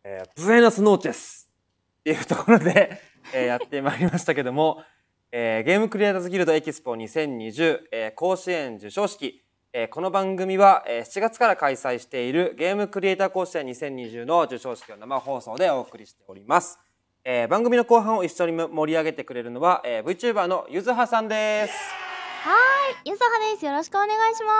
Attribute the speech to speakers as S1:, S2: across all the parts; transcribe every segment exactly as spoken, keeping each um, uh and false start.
S1: えー、ブエノスノーチェスっていうところで、えー、やってまいりましたけども、えー、ゲームクリエイターズギルドエキスポにせんにじゅう、えー、甲子園授賞式、えー、この番組は、えー、しちがつから開催しているゲームクリエイター甲子園にせんにじゅうの授賞式を生放送でお送りしております。えー、番組の後半を一緒に盛り上げてくれるのは、えー、VTuber のゆずはさんです。
S2: はい、ゆずはです。よろしくお願いします。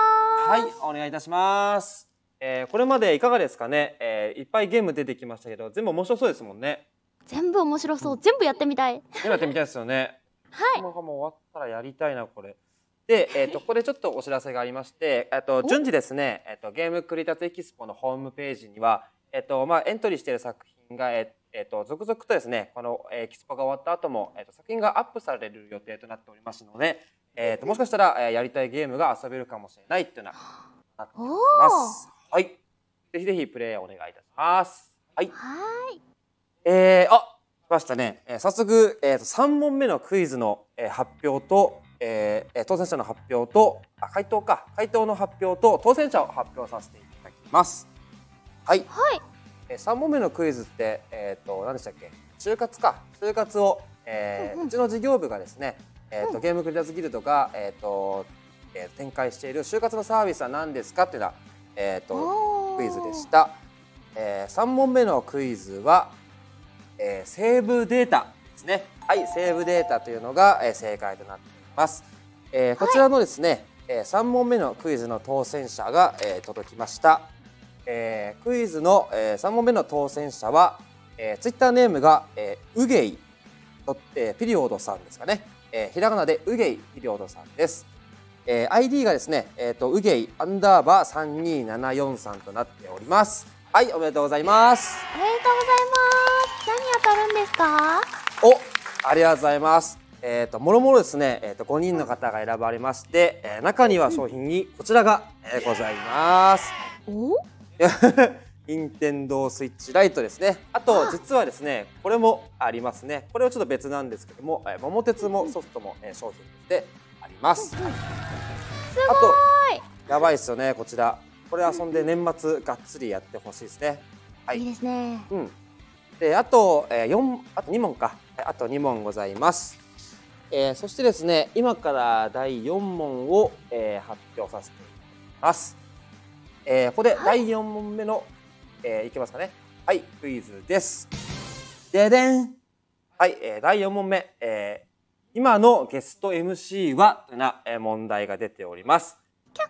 S1: はい、お願いいたします。えー、これまでいかがですかね、えー、いっぱいゲーム出てきましたけど、全部面白そうですもんね。
S2: 全部面白そう、うん、全部やってみたい。
S1: 全部やってみたいですよね。
S2: はい。
S1: もう終わったらやりたいなこれ。で、えっ、ー、とここでちょっとお知らせがありまして、えっ、ー、と順次ですね、えっ、ー、とゲームクリエイターズエキスポのホームページには、えっ、とまあエントリーしている作品がえっ、えー、と続々とですね、このエキスポが終わった後も、えっ、と作品がアップされる予定となっておりますので、えっ、ともしかしたら、えー、やりたいゲームが遊べるかもしれないっていうのはなっております。はい。ぜひぜひプレイお願いいたします。はい。
S2: はい。
S1: えー、あ、来ましたね。えー、早速、えー、とさん問目のクイズの、えー、発表と、えー、当選者の発表と、あ、回答か、回答の発表と当選者を発表させていただきます。はい。
S2: はい。
S1: えー、さん問目のクイズって、えっ、ー、と、何でしたっけ？就活か。就活を、えーうんうん、うちの事業部がですね、えーと、うん、ゲームクリエイターズギルドが、えっ、ー、と、えー、展開している就活のサービスは何ですかっていうのは、えっ、ー、と、クイズでした。えー、さん問目のクイズは、えー、セーブデータですね。はい、セーブデータというのが、えー、正解となっています。えー、こちらのですね、はい、さん問目のクイズの当選者が、えー、届きました。えー、クイズの、えー、さん問目の当選者は、えー、ツイッターネームが、えー、うげい、えー、ピリオドさんですかね。えー、ひらがなでうげいピリオドさんです。えー、アイディー がですね、えっ、ー、と、うげいアンダーバーさんにーななよんさんとなっております。はい、おめでとうございます。
S2: おめでとうございます。何当たるんですか？
S1: お、ありがとうございます。えっ、ー、と、もろもろですね、えっ、ー、と、ごにんの方が選ばれまして、えー、中には商品にこちらが、えー、ございます。
S2: お
S1: 任天堂スイッチライトですね。あと、実はですね、これもありますね。これはちょっと別なんですけども、えー、桃鉄もソフトも、えー、商品としてあります。
S2: すごい。
S1: あと、やばいですよね、こちら。これ遊んで年末がっつりやってほしいですね。はい。
S2: いいですね。
S1: うん。で、あと、えー、よん、あとに問か。あとに問ございます。えー、そしてですね、今からだいよん問を、えー、発表させていただきます。えー、ここでだいよん問目の、はい、えー、いけますかね。はい、クイズです。ででん。はい、えー、だいよん問目。えー、今のゲスト エムシー はというような、えー、問題が出ております。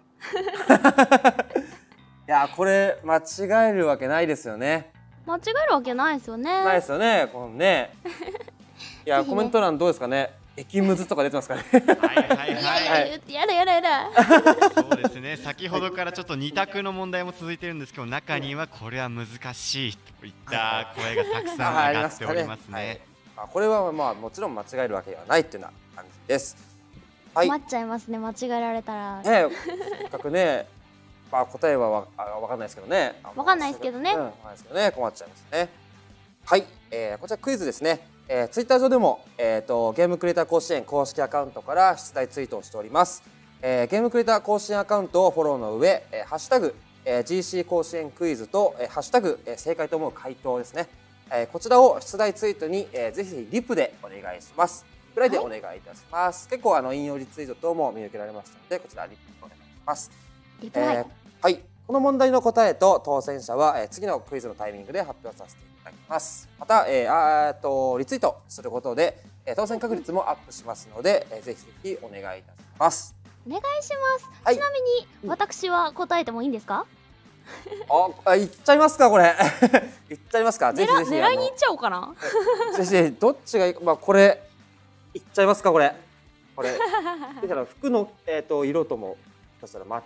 S1: いや、これ間違えるわけないですよね。
S2: 間違えるわけないですよね。
S1: ないですよね、このね。いや、コメント欄どうですかね。激ムズとか出てますかね。
S3: はいはいはい。
S2: やだやだやだ。
S3: そうですね。先ほどからちょっと二択の問題も続いてるんですけど、中にはこれは難しいといった声がたくさん上がっておりますね。
S1: まあこれはまあもちろん間違えるわけではないっていうような感じです。
S2: はい。困っちゃいますね。間違えられたら。
S1: ね、せっかくね。まあ答えはわかんないですけどね。
S2: わかんないですけどね。
S1: うん、わかんないですけどね。困っちゃいますね。はい、えー、こちらクイズですね。えー、ツイッター上でも、えー、とゲームクリエイター甲子園公式アカウントから出題ツイートをしております。えー、ゲームクリエイター甲子園アカウントをフォローの上、えー、ハッシュタグ、えー、ジーシー 甲子園クイズと、えー、ハッシュタグ、えー、正解と思う回答ですね。えー、こちらを出題ツイートに、えー、ぜひぜひリプでお願いします。くらいでお願いいたします。はい、結構あの引用リツイート等も見受けられましたので、こちらリプお願いします。
S2: リプライ、えー、
S1: はい。この問題の答えと当選者は、えー、次のクイズのタイミングで発表させていただきます。また、えー、あーとリツイートすることで、えー、当選確率もアップしますので、えー、ぜひぜひお願いいたします。
S2: お願いします。はい、ちなみに私は答えてもいいんですか？
S1: あ、いっちゃいますかこれ。いっちゃいますか。ぜひぜひ
S2: 狙いにいっちゃおうかな。
S1: ぜひぜひどっちがいいか、まあこれいっちゃいますかこれ。これ。だから服のえっ、ー、と色ともそしたらマッチ。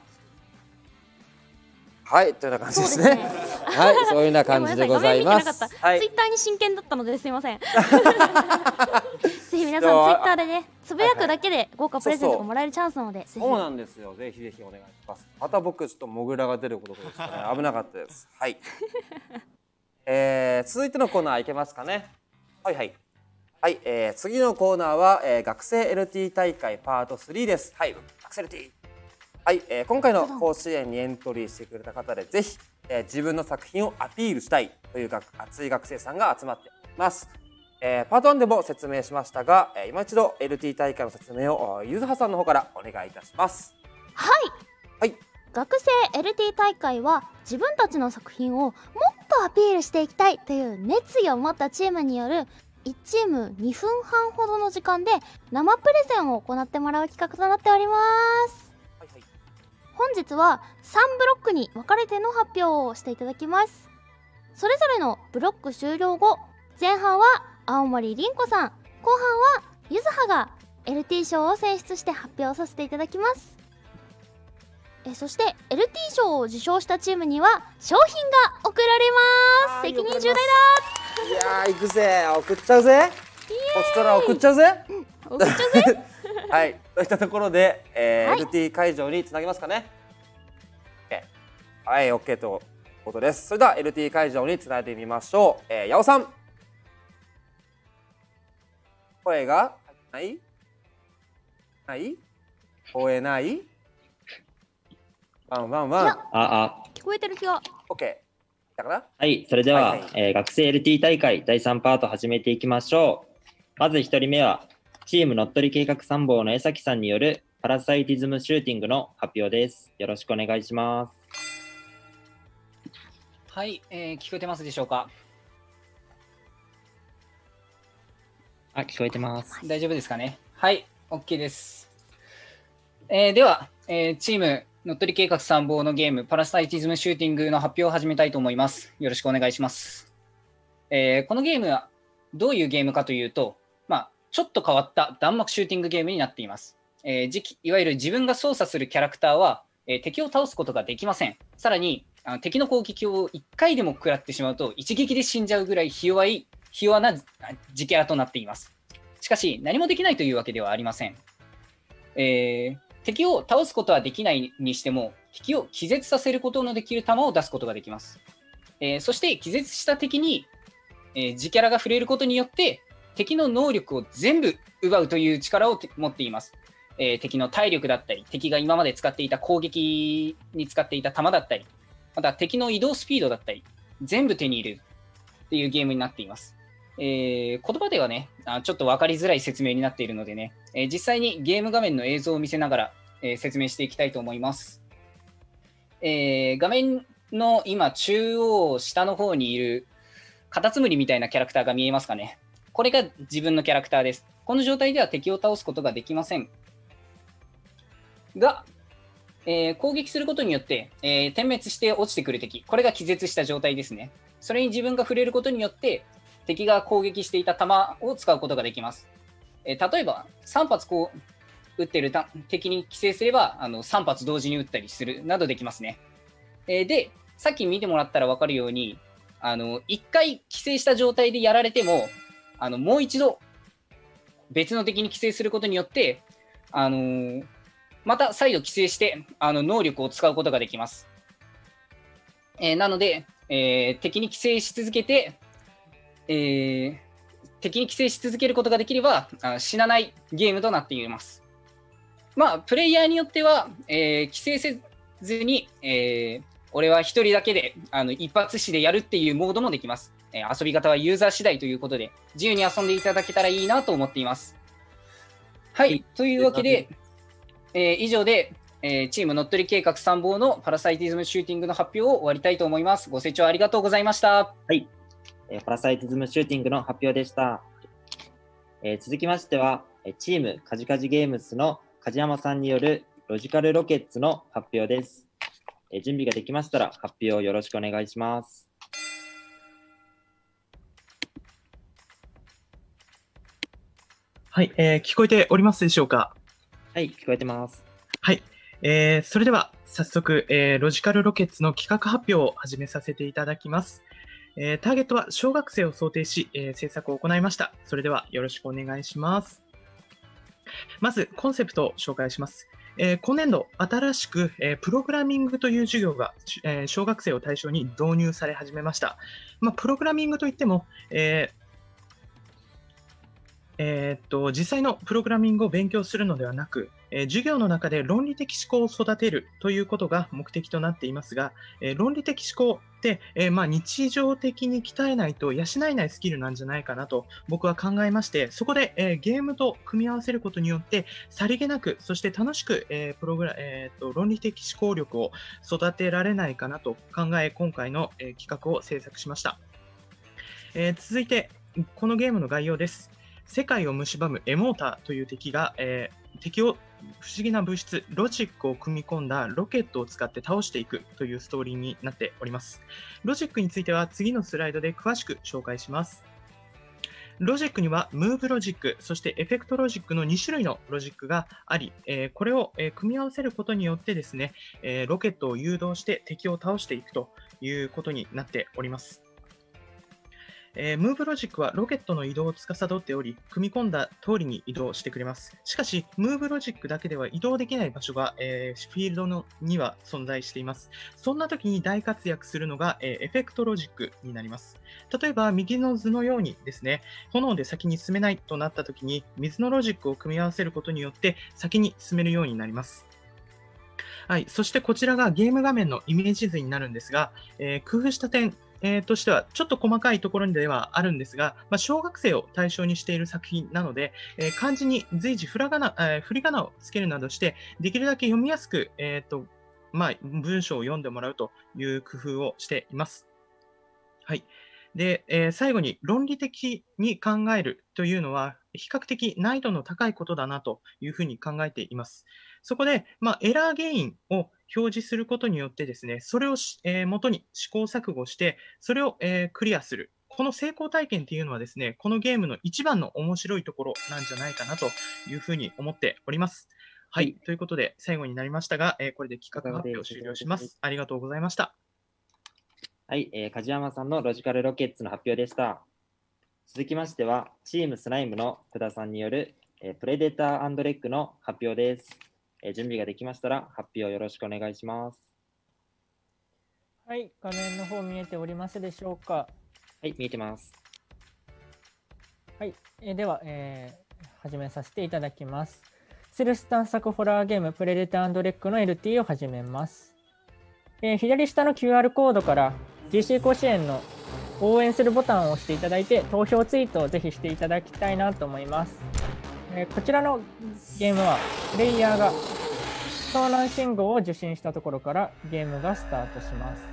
S1: はい、というような感じですね。すねはい、そういうような感じでございます。
S2: はい、ツイッターに真剣だったのですいません。ぜひ皆さんツイッターでね、つぶやくだけで豪華プレゼントがもらえるチャンスなので、
S1: そうなんですよ。ぜひぜひお願いします。また僕ちょっとモグラが出ることですからね、危なかったです。はい。えー、続いてのコーナーいけますかね。はいはい。はい、えー、次のコーナーは、えー、学生 エルティー 大会パートスリーです。はい、学生 エルティー。 はい、えー、今回の甲子園にエントリーしてくれた方でぜひ、えー、自分の作品をアピールしたいという学熱い学生さんが集まっています。えー、パートワンでも説明しましたが、えー、今一度 エルティー 大会の説明をゆずはさんの方からお願いいたします。
S2: はい、
S1: はい、
S2: 学生 エルティー 大会は自分たちの作品をもっとアピールしていきたいという熱意を持ったチームによるいちチームにふんはんほどの時間で生プレゼンを行ってもらう企画となっております。
S1: はいはい、
S2: 本日はさんブロックに分かれての発表をしていただきます。それぞれのブロック終了後、前半は青森凛子さん、後半はゆずはが エルティー 賞を選出して発表させていただきます。えそして エルティー 賞を受賞したチームには商品が贈られます。責任重大だ。
S1: いやー、行くぜ、送っちゃうぜ、そしたら送っちゃうぜ、
S2: うん、送っちゃうぜ
S1: はい、といったところで、えー
S2: はい、
S1: エルティー 会場につなげますかね。 OK、 はい、 OK ということです。それでは エルティー 会場につないでみましょう。えー、八尾さん、声がないない声ない、ワンワンワン、
S2: いや
S4: ああ、
S2: 聞こえてる気が。
S1: OK だから、
S4: はい、それでは、
S1: はいはい、
S4: えー学生 エルティー 大会だいさんパート始めていきましょう。まずひとりめは、チーム乗っ取り計画参謀の江崎さんによるパラサイティズムシューティングの発表です。よろしくお願いします。
S5: はい、えー、聞こえてますでしょうか。
S4: あ、聞こえてます。
S5: 大丈夫ですかね。はい、OK です。えー、では、えー、チーム乗っ取り計画参謀のゲームパラサイティズムシューティングの発表を始めたいと思います。よろしくお願いします。えー、このゲームはどういうゲームかというと、まあ、ちょっと変わった弾幕シューティングゲームになっています。えー、じきいわゆる自分が操作するキャラクターは、えー、敵を倒すことができません。さらにあの敵の攻撃をいっかいでも食らってしまうと一撃で死んじゃうぐらいひ弱いひ弱な自キャラとなっています。しかし何もできないというわけではありません。えー、敵を倒すことはできないにしても敵を気絶させることのできる弾を出すことができます。えー、そして気絶した敵に、えー、自キャラが触れることによって敵の能力を全部奪うという力を持っています。えー、敵の体力だったり、敵が今まで使っていた攻撃に使っていた弾だったり、また敵の移動スピードだったり、全部手に入れるっていうゲームになっています。えー、言葉ではね、あちょっと分かりづらい説明になっているのでね、えー、実際にゲーム画面の映像を見せながら、えー、説明していきたいと思います。えー、画面の今中央下の方にいるカタツムリみたいなキャラクターが見えますかね。これが自分のキャラクターです。この状態では敵を倒すことができませんが、えー、攻撃することによって、えー、点滅して落ちてくる敵、これが気絶した状態ですね。それに自分が触れることによって敵が攻撃していた弾を使うことができます。えー、例えばさん発こう撃っている敵に規制すればあのさん発同時に撃ったりするなどできますね。えー、で、さっき見てもらったら分かるようにあのいっかい規制した状態でやられてもあのもう一度別の敵に規制することによって、あのー、また再度規制してあの能力を使うことができます。えー、なので、えー、敵に規制し続けて、えー、敵に規制し続けることができればあ死なないゲームとなっています。まあ、プレイヤーによっては、えー、規制せずに、えー、俺は一人だけであの一発死でやるっていうモードもできます。えー、遊び方はユーザー次第ということで、自由に遊んでいただけたらいいなと思っています。はい、というわけで、えー、以上で、えー、チーム乗っ取り計画参謀のパラサイティズムシューティングの発表を終わりたいと思います。ご清聴ありがとうございました。
S4: はい、えーパラサイティズムシューティングの発表でした。えー続きましては、えーチームカジカジゲームスの梶山さんによるロジカルロケッツの発表です。えー準備ができましたら発表をよろしくお願いします。
S6: はい、えー聞こえておりますでしょうか。
S4: はい、聞こえてます。
S6: はい、えーそれでは早速、えーロジカルロケッツの企画発表を始めさせていただきます。えーターゲットは小学生を想定し、えー制作を行いました。それではよろしくお願いします。まずコンセプトを紹介します。えー今年度新しく、えープログラミングという授業が、えー小学生を対象に導入され始めました。まあ、プログラミングといっても、えーえーっと実際のプログラミングを勉強するのではなく、えー授業の中で論理的思考を育てるということが目的となっていますが、えー論理的思考って、えーまあ、日常的に鍛えないと養えないスキルなんじゃないかなと僕は考えまして、そこで、えーゲームと組み合わせることによってさりげなく、そして楽しく、えープログラえーっと論理的思考力を育てられないかなと考え、今回の、えー企画を制作しました。えー続いてこのゲームの概要です。世界を蝕むエモーターという敵が、えー敵を不思議な物質、ロジックを組み込んだロケットを使って倒していくというストーリーになっております。ロジックについては次のスライドで詳しく紹介します。ロジックにはムーブロジック、そしてエフェクトロジックのに種類のロジックがあり、えーこれを、えー組み合わせることによってですね、えーロケットを誘導して敵を倒していくということになっております。えー、ムーブロジックはロケットの移動を司っており、組み込んだ通りに移動してくれます。しかし、ムーブロジックだけでは移動できない場所が、えーフィールドのには存在しています。そんな時に大活躍するのが、えーエフェクトロジックになります。例えば、右の図のようにですね、炎で先に進めないとなった時に、水のロジックを組み合わせることによって先に進めるようになります。はい、そしてこちらがゲーム画面のイメージ図になるんですが、えー工夫した点、えーとしてはちょっと細かいところではあるんですが、まあ、小学生を対象にしている作品なので、えー漢字に随時ふらがな、えー振り仮名をつけるなどして、できるだけ読みやすく、えーとまあ、文章を読んでもらうという工夫をしています。はい。で、えー最後に論理的に考えるというのは比較的難易度の高いことだなというふうに考えています。そこで、まあ、エラー原因を表示することによってですね、それをし、えー元に試行錯誤して、それを、えークリアする。この成功体験っていうのはですね、このゲームの一番の面白いところなんじゃないかなというふうに思っております。はい。
S4: はい
S6: ということで、最後になりましたが、えーこれで企画発表を終了します。ありがとうございました。
S4: はい、えー梶山さんのロジカルロケッツの発表でした。続きましては、チームスライムの福田さんによる、えープレデター&レッグの発表です。えー準備ができましたら発表よろしくお願いします。
S7: はい、画面の方見えておりますでしょうか。
S4: はい、見えてます。
S7: はい、えーでは、えー始めさせていただきます。ステルス探索ホラーゲームプレデター&レッグの エルティー を始めます。えー左下の キューアール コードから ジーシー 甲子園の応援するボタンを押していただいて投票ツイートをぜひしていただきたいなと思います。えーこちらのゲームはプレイヤーが遭難信号を受信したところからゲームがスタートします。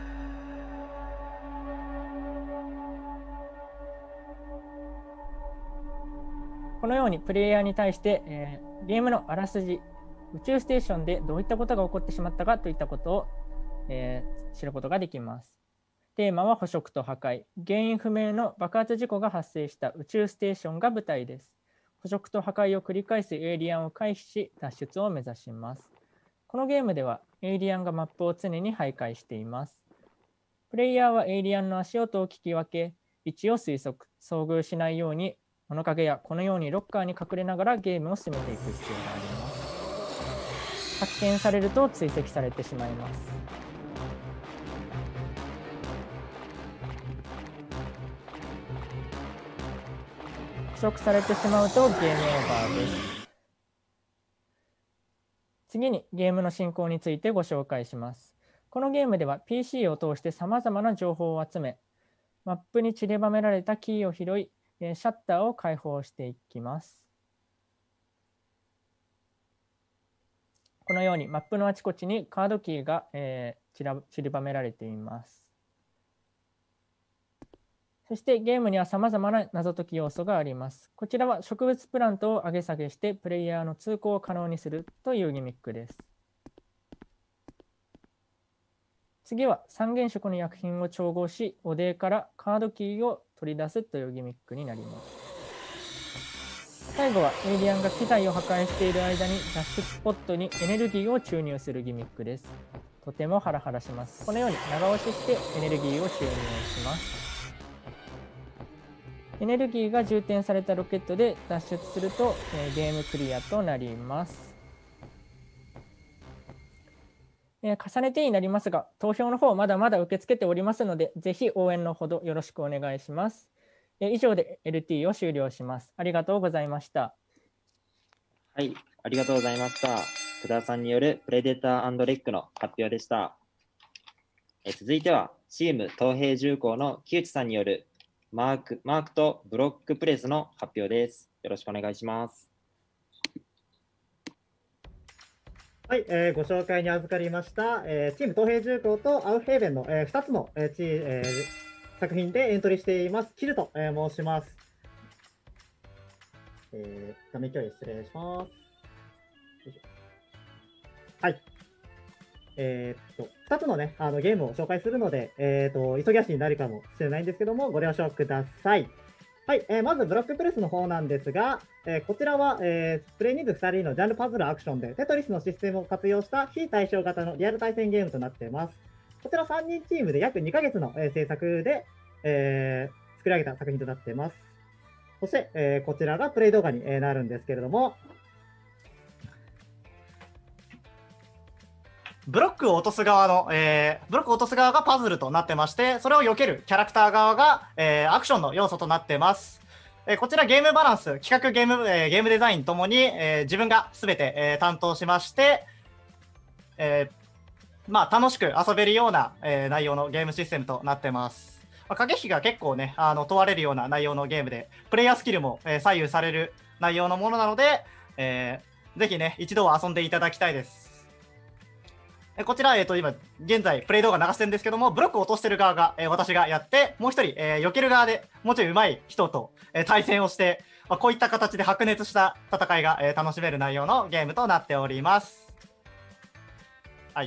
S7: このようにプレイヤーに対して、えーゲームのあらすじ、宇宙ステーションでどういったことが起こってしまったかといったことを、えー知ることができます。テーマは捕食と破壊。原因不明の爆発事故が発生した宇宙ステーションが舞台です。捕食と破壊を繰り返すエイリアンを回避し、脱出を目指します。このゲームではエイリアンがマップを常に徘徊しています。プレイヤーはエイリアンの足音を聞き分け、位置を推測、遭遇しないように物陰やこのようにロッカーに隠れながらゲームを進めていく必要があります。発見されると追跡されてしまいます。捕食されてしまうとゲームオーバーです。次にゲームの進行についてご紹介します。このゲームでは ピーシー を通してさまざまな情報を集め、マップに散りばめられたキーを拾い、シャッターを開放していきます。このようにマップのあちこちにカードキーが、えー、散ら散りばめられています。そしてゲームにはさまざまな謎解き要素があります。こちらは植物プラントを上げ下げしてプレイヤーの通行を可能にするというギミックです。次は三原色の薬品を調合し、おでからカードキーを取り出すというギミックになります。最後はエイリアンが機材を破壊している間に脱出スポットにエネルギーを注入するギミックです。とてもハラハラします。このように長押ししてエネルギーを注入します。エネルギーが充填されたロケットで脱出すると、えー、ゲームクリアとなります。えー、重ねてになりますが、投票の方まだまだ受け付けておりますので、ぜひ応援のほどよろしくお願いします。 え以上で エルティー を終了します。ありがとうございました。
S4: はい、ありがとうございました。福田さんによるプレデター&レックの発表でした。え続いては、チーム東平重工の木内さんによるマーク、マークとブロックプレスの発表です。よろしくお願いします。
S8: はい、えー、ご紹介に預かりました、えー、チーム東平重工とアウフヘーベンの、えー、ふたつの、えーチえー、作品でエントリーしています、キルと、えー、申します。えー、画面共有失礼します。はい。えー、っと、ふたつのね、あのゲームを紹介するので、えー、っと、急ぎ足になるかもしれないんですけども、ご了承ください。はい、えー、まずブロックプレスの方なんですが、えー、こちらは、えー、プレイ人数ふたりのジャンルパズルアクションで、テトリスのシステムを活用した非対称型のリアル対戦ゲームとなっています。こちらさんにんチームで約にかげつの、えー、制作で、えー、作り上げた作品となっています。そして、えー、こちらがプレイ動画に、えー、なるんですけれども、ブロックを落とす側の、えー、ブロックを落とす側がパズルとなってまして、それを避けるキャラクター側が、えー、アクションの要素となっています。えー、こちらゲームバランス、企画ゲーム、えー、ゲームデザインともに、えー、自分がすべて、えー、担当しまして、えー、まあ楽しく遊べるような、えー、内容のゲームシステムとなっています。まあ、駆け引きが結構ね、あの問われるような内容のゲームで、プレイヤースキルも、えー、左右される内容のものなので、えー、ぜひね、一度は遊んでいただきたいです。こちら、えー、と今現在プレイ動画流してるんですけども、ブロックを落としてる側が、えー、私がやって、もう一人、えー、避ける側でもうちょい上手い人と、えー、対戦をして、まあ、こういった形で白熱した戦いが、えー、楽しめる内容のゲームとなっております。はい。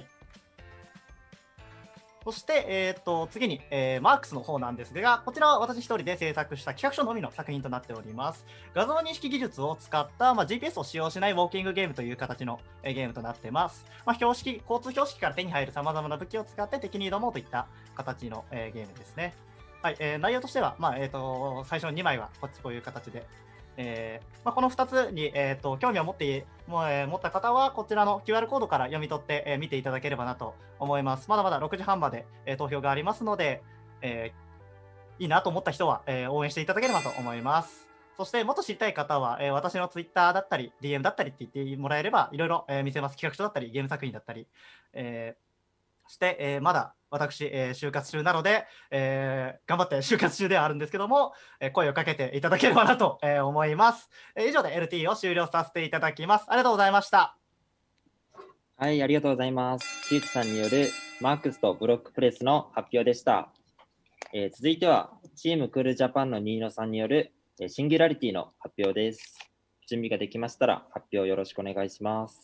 S8: そして、えー、と次に、えー、マークスの方なんですが、こちらは私一人で制作した企画書のみの作品となっております。画像認識技術を使った、まあ、ジーピーエス を使用しないウォーキングゲームという形の、えー、ゲームとなっています。まあ、標識、交通標識から手に入るさまざまな武器を使って敵に挑もうといった形の、えー、ゲームですね。はい、えー、内容としては、まあえー、と最初のにまいはこっちこういう形で、えーまあ、このふたつに、えー、と興味を持っても、えー、持った方はこちらの キューアール コードから読み取って、えー、見ていただければなと思います。まだまだろくじはんまで、えー、投票がありますので、えー、いいなと思った人は、えー、応援していただければと思います。そしてもっと知りたい方は、えー、私の ツイッター だったり ディーエム だったりって言ってもらえればいろいろ、えー、見せます。企画書だったりゲーム作品だったり、えーそして、えー、まだ私、えー、就活中なので、えー、頑張って就活中ではあるんですけども、えー、声をかけていただければなと、えー、思います。えー、以上で エルティー を終了させていただきます。ありがとうございました。
S4: はい、ありがとうございます。木内さんによるマークスとブロックプレスの発表でした。えー、続いては、チームクールジャパンの新野さんによる、えー、シンギュラリティの発表です。準備ができましたら発表よろしくお願いします。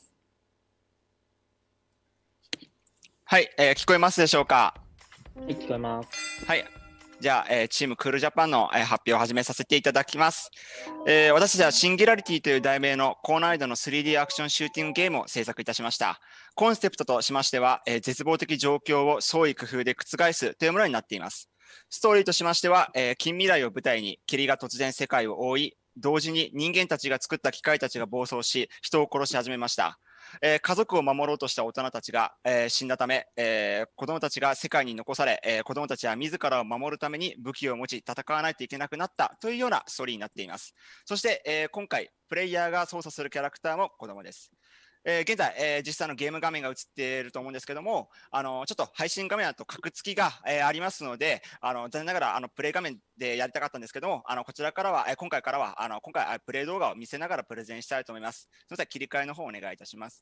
S9: はい、えー、聞こえますでしょうか。
S4: はい、聞こえます。
S9: はい、じゃあ、えー、チームクールジャパンの、えー、発表を始めさせていただきます。えー、私たちはシンギュラリティという題名の高難易度の スリーディー アクションシューティングゲームを制作いたしました。コンセプトとしましては、えー、絶望的状況を創意工夫で覆すというものになっています。ストーリーとしましては、えー、近未来を舞台に霧が突然世界を覆い、同時に人間たちが作った機械たちが暴走し、人を殺し始めました。えー、家族を守ろうとした大人たちが、えー、死んだため、えー、子供たちが世界に残され、えー、子供たちは自らを守るために武器を持ち戦わないといけなくなったというようなストーリーになっています。そして、えー、今回プレイヤーが操作するキャラクターも子供です。えー、現在、えー、実際のゲーム画面が映っていると思うんですけども、あのちょっと配信画面だとカクつきが、えー、ありますので、あの残念ながらあのプレイ画面でやりたかったんですけども、あのこちらからは、えー、今回からはあの今回プレイ動画を見せながらプレゼンしたいと思います。すみません、切り替えの方をお願いいたします。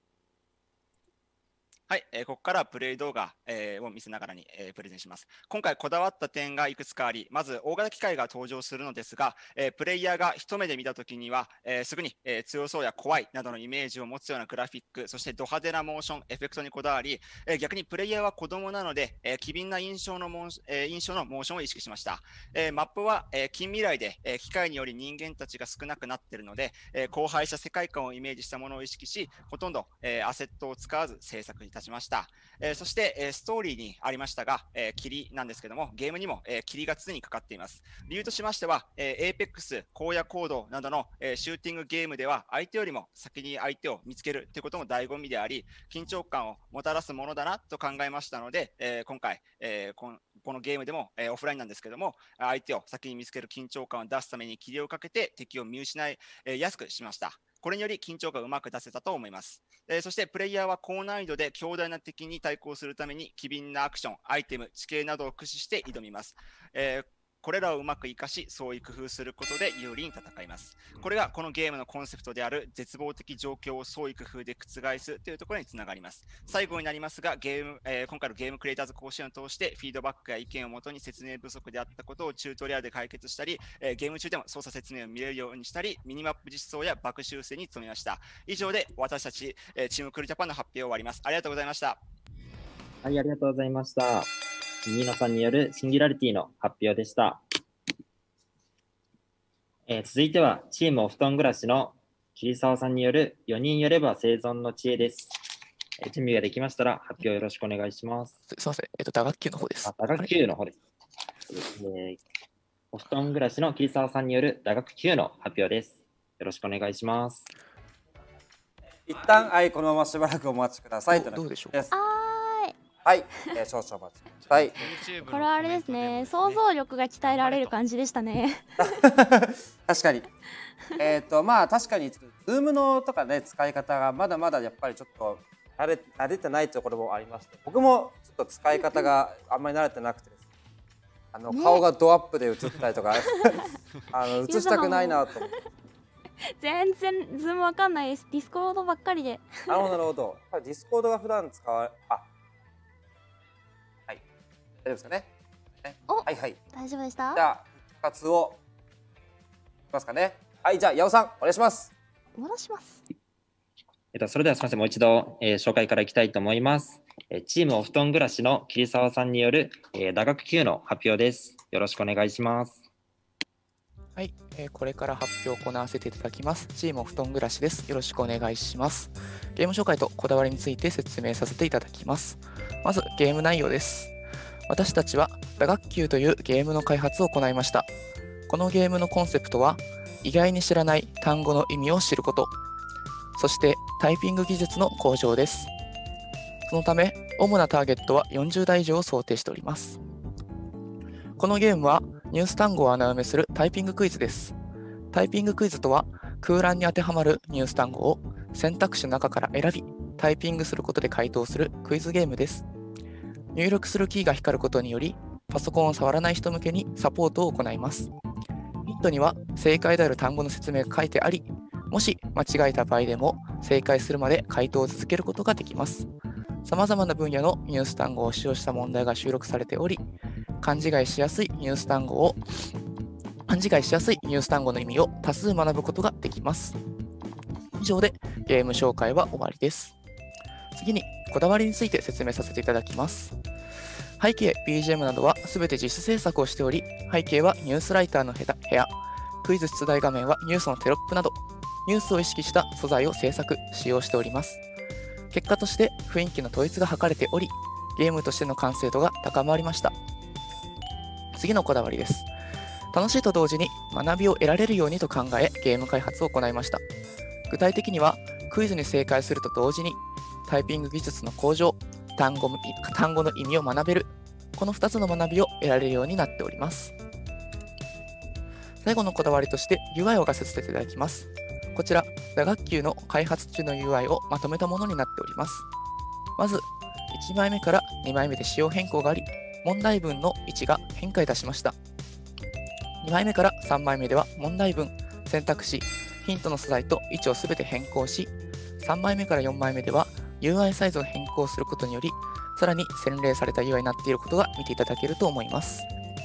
S9: はい、えー、ここからプレイ動画、えー、を見せながらに、えー、プレゼンします。今回こだわった点がいくつかあり、まず大型機械が登場するのですが、えー、プレイヤーが一目で見たときには、えー、すぐに、えー、強そうや怖いなどのイメージを持つようなグラフィック、そしてド派手なモーション、エフェクトにこだわり、えー、逆にプレイヤーは子供なので、えー、機敏な印象のモー、えー、印象のモーションを意識しました。えー、マップは、えー、近未来で、えー、機械により人間たちが少なくなっているので、えー、荒廃した世界観をイメージしたものを意識し、ほとんど、えー、アセットを使わず制作いたしました。えー、そして、えー、ストーリーにありましたが、えー、霧なんですけども、ゲームにも、えー、霧が常にかかっています。理由としましては、えー、エーペックス、荒野行動などの、えー、シューティングゲームでは、相手よりも先に相手を見つけるということも醍醐味であり、緊張感をもたらすものだなと考えましたので、えー、今回、えー、こんこのゲームでも、えー、オフラインなんですけども、相手を先に見つける緊張感を出すために切りをかけて敵を見失い、えー、やすくしました。これにより緊張感をうまく出せたと思います。えー、そしてプレイヤーは高難易度で強大な敵に対抗するために機敏なアクション、アイテム、地形などを駆使して挑みます。えーこれらをうまく活かし、創意工夫することで有利に戦います。これがこのゲームのコンセプトである絶望的状況を創意工夫で覆すというところにつながります。最後になりますが、ゲーム、えー、今回のゲームクリエイターズ甲子園を通してフィードバックや意見をもとに説明不足であったことをチュートリアルで解決したり、えー、ゲーム中でも操作説明を見れるようにしたり、ミニマップ実装やバグ修正に努めました。以上で私たち、えー、チームクルジャパンの発表を終わります。ありがとうございました。
S4: はい、ありがとうございました。ニーナさんによるシンギュラリティの発表でした。えー、続いては、チームお布団暮らしの桐沢さんによるよにんよれば生存の知恵です。えー、準備ができましたら、発表よろしくお願いします。
S10: すみません、えっと、打楽球の方です。
S4: あ、打楽球の方です。はい、えー、お布団暮らしの桐沢さんによる打楽球の発表です。よろしくお願いします。
S1: 一旦、はい、このまましばらくお待ちください。
S10: どうでしょう
S1: です。
S2: はーい。
S1: はい、えー、少々お待ちください。
S2: これはあれですね、想像力が鍛えられる感じでしたね。
S1: 確かに。えっとまあ確かに Zoom のとかね使い方がまだまだやっぱりちょっと慣れ慣れてないところもありまして、僕もちょっと使い方があんまり慣れてなくてですね、あの、ね、顔がドアップで映ったりとかあの映したくないなと思って。
S2: 全然 Zoom わかんないです。ディスコードばっかりで。
S1: なるほどなるほど。やっぱりディスコードが普段使われあはい大丈夫ですかね。ねはいはい
S2: 大丈夫でした。
S1: じゃあ復活をいきますかね。はい、じゃあ、矢尾さん、お願いします。
S2: お願いします。
S4: えっと、それではすみません、もう一度、えー、紹介からいきたいと思います。えー、チームお布団暮らしの桐沢さんによる、えー、打楽球の発表です。よろしくお願いします。
S10: はい、えー、これから発表を行わせていただきます。チームお布団暮らしです。よろしくお願いします。ゲーム紹介とこだわりについて説明させていただきます。まず、ゲーム内容です。私たちは打楽球というゲームの開発を行いました。このゲームのコンセプトは、意外に知らない単語の意味を知ること、そしてタイピング技術の向上です。そのため、主なターゲットはよんじゅうだい以上を想定しております。このゲームはニュース単語を穴埋めするタイピングクイズです。タイピングクイズとは、空欄に当てはまるニュース単語を選択肢の中から選び、タイピングすることで回答するクイズゲームです。入力するキーが光ることにより、パソコンを触らない人向けにサポートを行います。ヒントには正解である単語の説明が書いてあり、もし間違えた場合でも正解するまで回答を続けることができます。さまざまな分野のニュース単語を使用した問題が収録されており、勘違いしやすいニュース単語を勘違いしやすいニュース単語の意味を多数学ぶことができます。以上でゲーム紹介は終わりです。次にこだわりについて説明させていただきます。背景、ビージーエム などはすべて自主制作をしており、背景はニュースライターの部屋、クイズ出題画面はニュースのテロップなど、ニュースを意識した素材を制作、使用しております。結果として雰囲気の統一が図れており、ゲームとしての完成度が高まりました。次のこだわりです。楽しいと同時に学びを得られるようにと考え、ゲーム開発を行いました。具体的には、クイズに正解すると同時に、タイピング技術の向上、単語、単語の意味を学べる、このふたつの学びを得られるようになっております。最後のこだわりとして ユーアイ を書かせていただきます。こちら、打楽球の開発中の ユーアイ をまとめたものになっております。まず、いちまいめからにまいめで仕様変更があり、問題文の位置が変化いたしました。にまいめからさんまいめでは問題文、選択肢、ヒントの素材と位置をすべて変更し、さんまいめからよんまいめでは ユーアイ サイズを変更することにより、さらに洗練された ユーアイ になっていることが見ていただけると思います。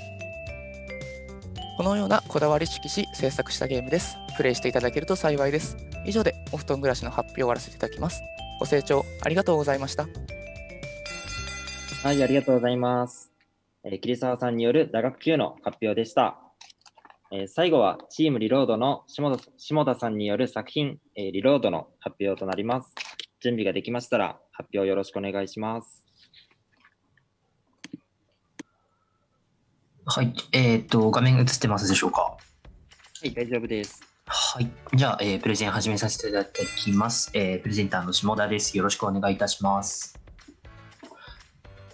S10: このようなこだわり意識し制作したゲームです。プレイしていただけると幸いです。以上でお布団暮らしの発表を終わらせていただきます。ご清聴ありがとうございました。
S4: はい、ありがとうございます。えー、桐沢さんによる打楽球の発表でした。えー、最後はチームリロードの下田、下田さんによる作品、えー、リロードの発表となります。準備ができましたら発表よろしくお願いします。
S11: はい、えっと、画面映ってますでしょうか。は
S4: い、大丈夫です。
S11: はい、じゃあ、えー、プレゼン始めさせていただきます。えー、プレゼンターの下田です。よろしくお願いいたします。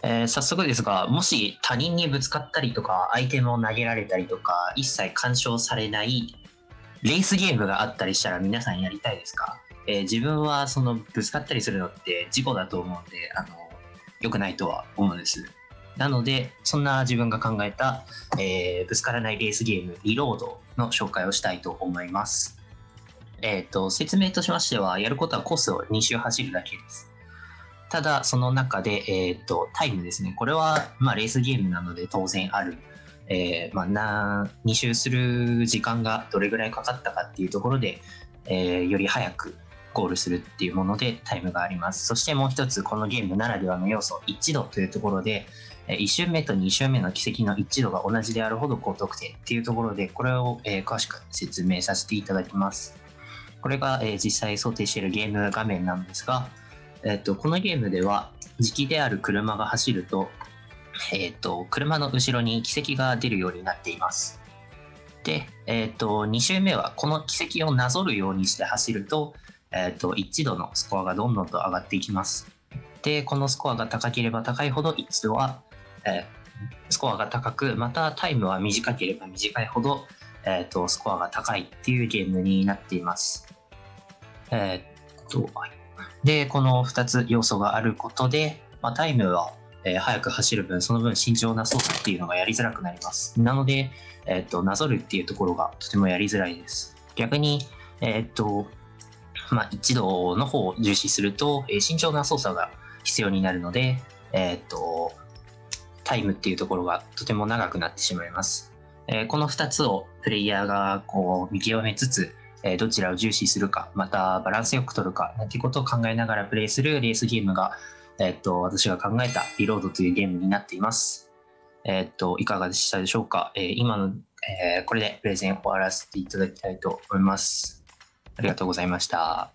S11: えー早速ですが、もし他人にぶつかったりとか、アイテムを投げられたりとか、一切干渉されないレースゲームがあったりしたら皆さんやりたいですか？えー自分はそのぶつかったりするのって事故だと思うんで、あの、良くないとは思うんです。なので、そんな自分が考えた、えーぶつからないレースゲーム、リロードの紹介をしたいと思います。えっと、説明としましては、やることはコースをに周走るだけです。ただ、その中で、えっと、タイムですね。これは、まあ、レースゲームなので当然ある。えーまあ、なに周する時間がどれぐらいかかったかっていうところで、えーより早くゴールするっていうものでタイムがあります。そしてもう一つ、このゲームならではの要素、一致度というところで、えーいち周目とに周目の軌跡の一致度が同じであるほど高得点っていうところで、これを、えー詳しく説明させていただきます。これが、えー実際想定しているゲーム画面なんですが、えっと、このゲームでは磁気である車が走ると、えっと、車の後ろに軌跡が出るようになっています。で、えっと、に周目はこの軌跡をなぞるようにして走ると、えっと、一致度のスコアがどんどんと上がっていきます。で、このスコアが高ければ高いほど一致度は、えースコアが高く、またタイムは短ければ短いほど、えっと、スコアが高いっていうゲームになっています。えっと、で、このふたつ要素があることで、まあ、タイムは、えー速く走る分、その分慎重な操作っていうのがやりづらくなります。なので、えっと、なぞるっていうところがとてもやりづらいです。逆に、えっと、まあ、一致度の方を重視すると、えー慎重な操作が必要になるので、えっと、タイムっていうところがとても長くなってしまいます。えーこのふたつをプレイヤーがこう見極めつつ、えーどちらを重視するか、またバランスよく取るか、なんていうことを考えながらプレイするレースゲームが、えーっと、私が考えたリロードというゲームになっています。えーっと、いかがでしたでしょうか？えー今の、えーこれでプレゼンを終わらせていただきたいと思います。ありがとうございました。
S4: はい、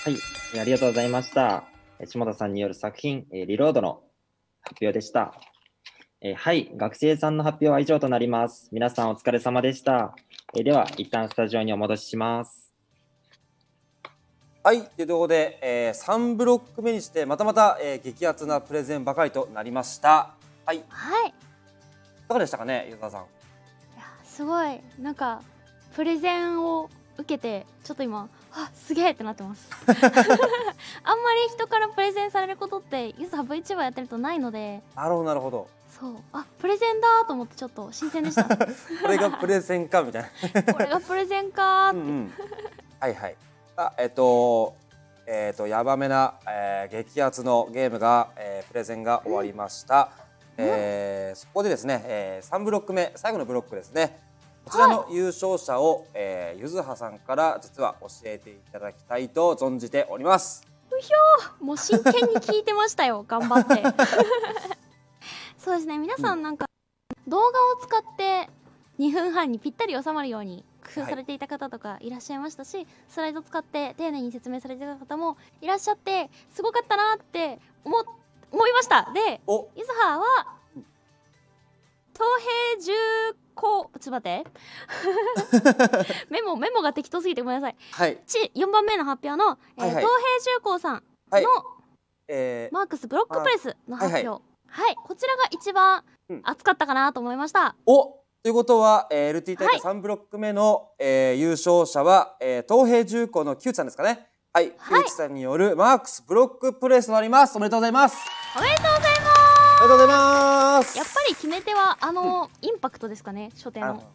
S4: えーありがとうございました。えー下田さんによる作品、えーリロードの発表でした。えーはい、学生さんの発表は以上となります。皆さんお疲れ様でした。えーでは、一旦スタジオにお戻しします。
S1: はい、というところで、えー、さんブロック目にしてまたまた、えー、激アツなプレゼンばかりとなりました。はい。
S2: はい。
S1: いかがでしたかね、ゆうたさん。
S2: すごいなんかプレゼンを受けてちょっと今あすげえってなってますあんまり人からプレゼンされることってゆずは ブイチューバー やってるとないので、
S1: なるほどなるほど。
S2: そうあプレゼンだと思ってちょっと新鮮でしたこ
S1: これがプレゼンかみたいな
S2: れがプレゼンかーって、うんうん、
S1: はいはい。あえっとえっとやばめな、えー、激アツのゲームが、えー、プレゼンが終わりました。うん、えー、そこでですね、えー、さんブロック目最後のブロックですね。こちらの優勝者を、はい、えー、ゆずはさんから実は教えていただきたいと存じております。
S2: うひょーもう真剣に聞いてましたよ頑張ってそうですね皆さんなんか、うん、動画を使ってにふんはんにぴったり収まるように工夫されていた方とかいらっしゃいましたし、はい、スライド使って丁寧に説明されていた方もいらっしゃってすごかったなって思思いました。でゆずはは東平重工ちょっと待ってメモメモが適当すぎてごめんなさい、はい、よんばんめの発表の、えーはいはい、東平重工さんの、はいえー、マークスブロックプレスの発表、はい、はいはい、こちらが一番熱かったかなと思いました。
S1: うん、おということは、えー、エルティー 大会さんブロック目の、はい、えー、優勝者は、えー、東平重工の木内さんですかね。はい、木内さんによるマークスブロックプレスとなります。おめでとうございます。
S2: おめでとうございます。
S1: おめでとうございます。
S2: やっぱり決め手はあの、うん、インパクトですかね、初手の。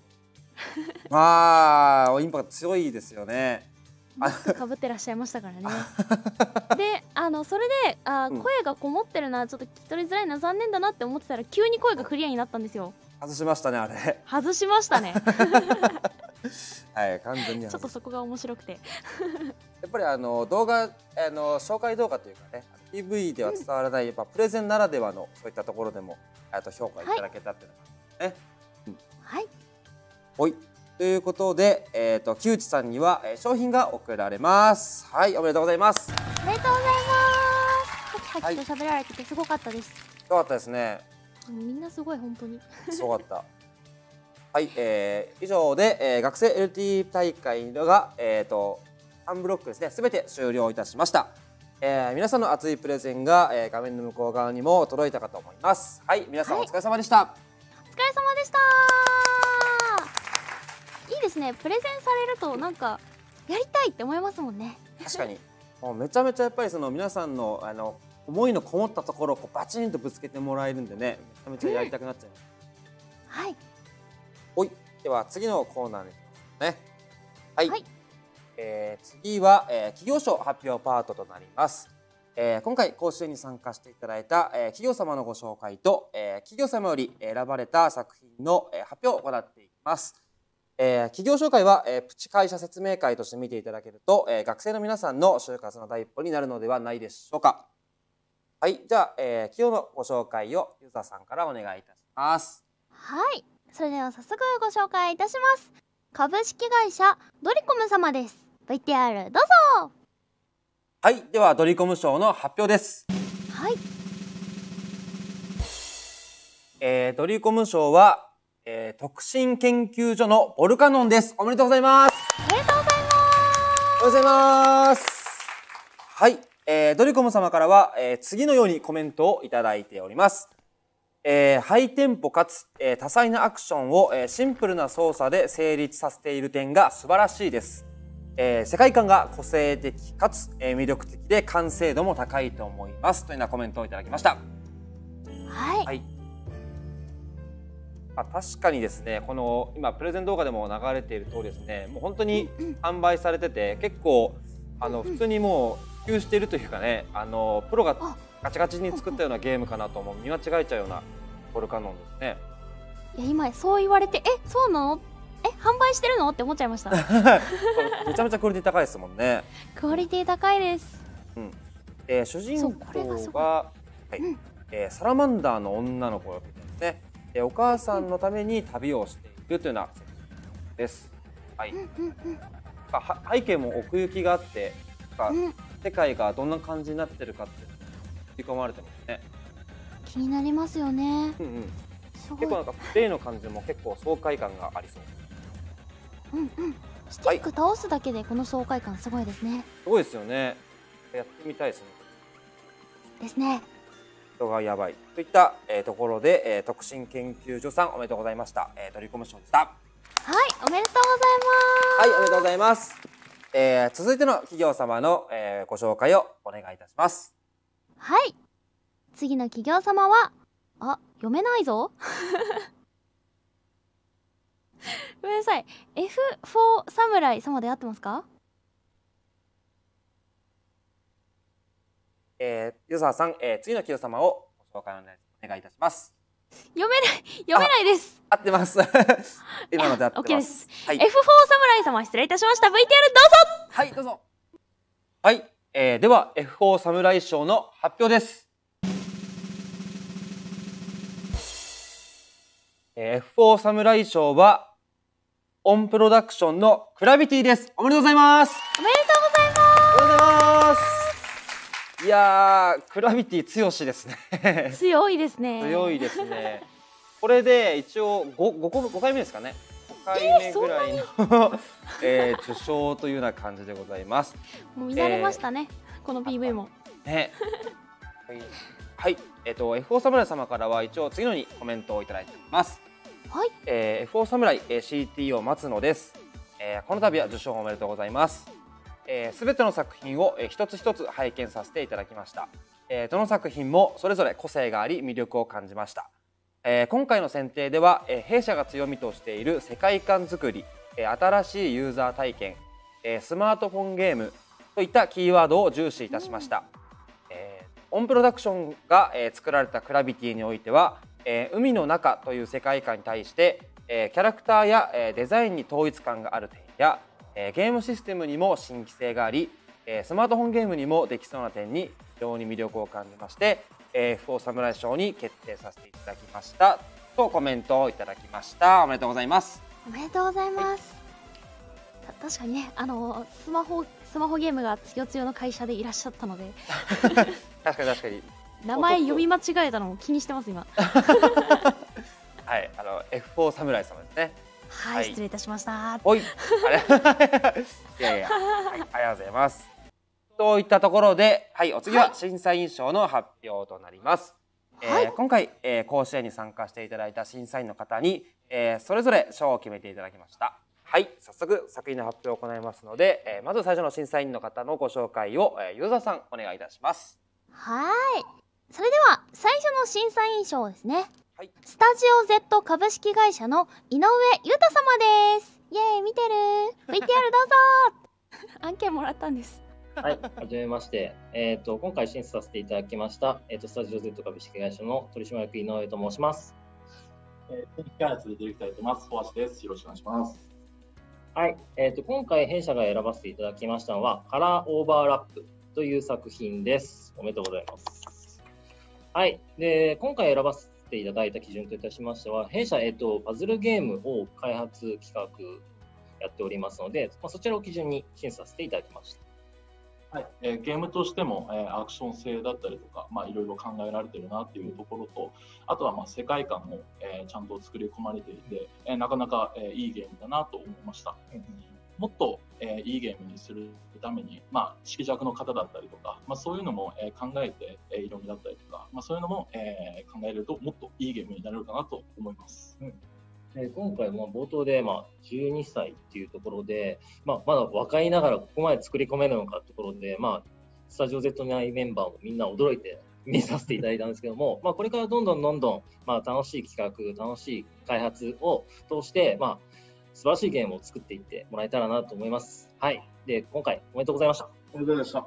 S1: まあインパクト強いですよね。
S2: マスクかぶってらっしゃいましたからねであのそれであ、うん、声がこもってるなちょっと聞き取りづらいな残念だなって思ってたら急に声がクリアになったんですよ。
S1: 外しましたねあれ。
S2: 外しましたね
S1: はい完全に
S2: ちょっとそこが面白くて
S1: やっぱりあの動画あの紹介動画というかね ピーブイ では伝わらない、うん、やっぱプレゼンならではのそういったところでもあと評価いただけたっていうのがね。
S2: はい、
S1: ほいということで、えーと、木内さんには、えー、商品が贈られます。はい、おめでとうございます。
S2: おめでとうございます。はきはきと喋られててすごかったです。
S1: すごかったですね。
S2: みんなすごい本当に。
S1: すごかった。はい、えー、以上で、えー、学生 エルティー 大会が、えーと、さんブロックですね、すべて終了いたしました。 えー、皆さんの熱いプレゼンが、えー、画面の向こう側にも届いたかと思います。はい、皆さんお疲れ様でした。
S2: はい、お疲れ様でした。いいですね、プレゼンされるとなんかやりたいって思いますもんね。
S1: 確かにもうめちゃめちゃやっぱりその皆さんのあの思いのこもったところをこうバチンとぶつけてもらえるんでね、めちゃめちゃやりたくなっちゃいます。
S2: うん、はい。
S1: おい、では次のコーナーに行きますね。はい。はい、えー、次は、えー、企業賞発表パートとなります。えー、今回講習に参加していただいた、えー、企業様のご紹介と、えー、企業様より選ばれた作品の、えー、発表を行っていきます。えー、企業紹介は、えー、プチ会社説明会として見ていただけると、えー、学生の皆さんの就活の第一歩になるのではないでしょうか。はい、じゃあ、えー、企業のご紹介をユーザーさんからお願いいたします。
S2: はい、それでは早速ご紹介いたします。株式会社ドリコム様です。 ブイティーアール どうぞ。
S1: はい、ではドリコム賞の発表です。
S2: はい、
S1: えー、ドリコム賞は、えー、特進研究所のボルカノンです。おめでとうございます。
S2: おめでとうございます。
S1: おめでとうございます。はい、えー、ドリコム様からは、えー、次のようにコメントをいただいております。えー、ハイテンポかつ、えー、多彩なアクションを、えー、シンプルな操作で成立させている点が素晴らしいです。えー、世界観が個性的かつ、えー、魅力的で完成度も高いと思いますというようなコメントをいただきました。
S2: はい、
S1: はい、あ、確かにですね、この今プレゼン動画でも流れている通りですね、もう本当に販売されてて、結構あの普通にもう普及しているというかね、あのプロがガチガチに作ったようなゲームかなと思う、見間違えちゃうようなボルカノンですね。
S2: いや今そう言われて、え、そうなの、え、販売してるのって思っちゃいました。
S1: めちゃめちゃクオリティ高いですもんね。
S2: クオリティ高いです。
S1: うん。えー、主人公が、はい、うん、えー、サラマンダーの女の子ですね。えー、お母さんのために旅をしているというような設定です。はい。は背景も奥行きがあって、うん、世界がどんな感じになってるかって振り込まれてますね。
S2: 気になりますよね。うんうん。
S1: 結構なんかプレイの感じも結構爽快感がありそう。
S2: うんうん。スティック倒すだけでこの爽快感すごいですね。
S1: すごいですよね。やってみたいですね。
S2: ですね。
S1: 人がやばいといった、えー、ところで、えー、特進研究所さんおめでとうございました。えー、ドリコム賞でした。はい、
S2: おめでとうございます。
S1: はい、おめでとうございます。えー、続いての企業様の、えー、ご紹介をお願いいたします。
S2: はい。次の企業様は、あ、読めないぞ。ごめんなさい。エフフォー 侍様で合ってますか？
S1: えー、ユーザーさん、えー、次の企業様をご紹介お願いいたします。
S2: 読めない、読めないです。
S1: 合ってます。今ので合ってます。
S2: OK です。
S1: はい、
S2: エフフォー 侍様失礼いたしました。ブイティーアール どうぞ。
S1: はい、どうぞ。はい、えー、では エフフォー 侍賞の発表です。エフフォー 侍賞はオンプロダクションのクラビティです。おめでとうございます。
S2: おめでとうございます。
S1: おめでとうございます。いやー、クラビティ強しですね。
S2: 強いですね。
S1: 強いですね。これで一応 5, 5, 個5回目ですかね。ごかいめぐらいの、えー、受賞というような感じでございます。
S2: もう見慣れましたね、えー、この ピーブイ も。
S1: ね。はい、はい、えっ、ー、と エフフォー 侍様からは一応次のようにコメントをいただいております。
S2: はい。
S1: えー、エフフォー 侍 シーティーオー 松野です。えー、この度は受賞おめでとうございます。すべ、えー、ての作品を、えー、一つ一つ拝見させていただきました。えー、どの作品もそれぞれ個性があり魅力を感じました。えー、今回の選定では、えー、弊社が強みとしている世界観づくり、えー、新しいユーザー体験、えー、スマートフォンゲームといったキーワードを重視いたしました。えー、オンプロダクションが、えー、作られたクラビティにおいては、えー、海の中という世界観に対して、えー、キャラクターや、えー、デザインに統一感がある点や、えー、ゲームシステムにも新規性があり、えー、スマートフォンゲームにもできそうな点に非常に魅力を感じまして、エフフォー 侍賞に決定させていただきましたとコメントをいただきました。おめでとうございます。
S2: おめでとうございます。はい、確かにね、あのスマホスマホゲームがつよつよの会社でいらっしゃったので
S1: 確かに確かに
S2: 名前読み間違えたのを気にしてます今
S1: はい、あの エフフォー 侍様ですね。
S2: はい、はい、失礼いたしました。
S1: おい、あれいやいや、はい、ありがとうございます。 といったところで、はい、お次は審査員賞の発表となります。はい、えー、今回、えー、甲子園に参加していただいた審査員の方に、えー、それぞれ賞を決めていただきました。はい、早速作品の発表を行いますので、えー、まず最初の審査員の方のご紹介を、えー、ユーザーさんお願いいたします。
S2: はい、それでは最初の審査員賞ですね。はい、スタジオ Z 株式会社の井上裕太様です。イエーイ、見てる ブイティーアール どうぞ案件もらったんです。
S12: はい、はじめまして。えっ、ー、と、今回審査させていただきました、えっ、ー、と、スタジオ Z 株式会社の取締役井上と申します。
S13: えー、天気開発でディレクターやってます。小橋です。よろしくお願いします。
S12: はい、えっ、ー、と、今回弊社が選ばせていただきましたのは、カラーオーバーラップという作品です。おめでとうございます。はい、で、今回選ばせていただいた基準といたしましては、弊社、えっ、ー、と、パズルゲームを開発企画やっておりますので、まあ、そちらを基準に審査させていただきました。
S13: はい、えー、ゲームとしても、えー、アクション性だったりとか、まあ、いろいろ考えられてるなっていうところと、あとはまあ世界観も、えー、ちゃんと作り込まれていて、えー、なかなか、えー、いいゲームだなと思いました。うん、もっと、えー、いいゲームにするために、まあ、色弱の方だったりとか、まあ、そういうのも、えー、考えて、えー、色味だったりとか、まあ、そういうのも、えー、考えるともっといいゲームになれるかなと思います。うん、
S12: で今回も冒頭で、まあ、じゅうにさいっていうところで、まあ、まだ若いながらここまで作り込めるのかってところで、まあ、スタジオ Z 内メンバーもみんな驚いて見させていただいたんですけども、まあ、これからどんどんどんどん、まあ、楽しい企画、楽しい開発を通して、まあ、素晴らしいゲームを作っていってもらえたらなと思います。はい。で、今回おめでとうございました。
S13: おめでとうございました。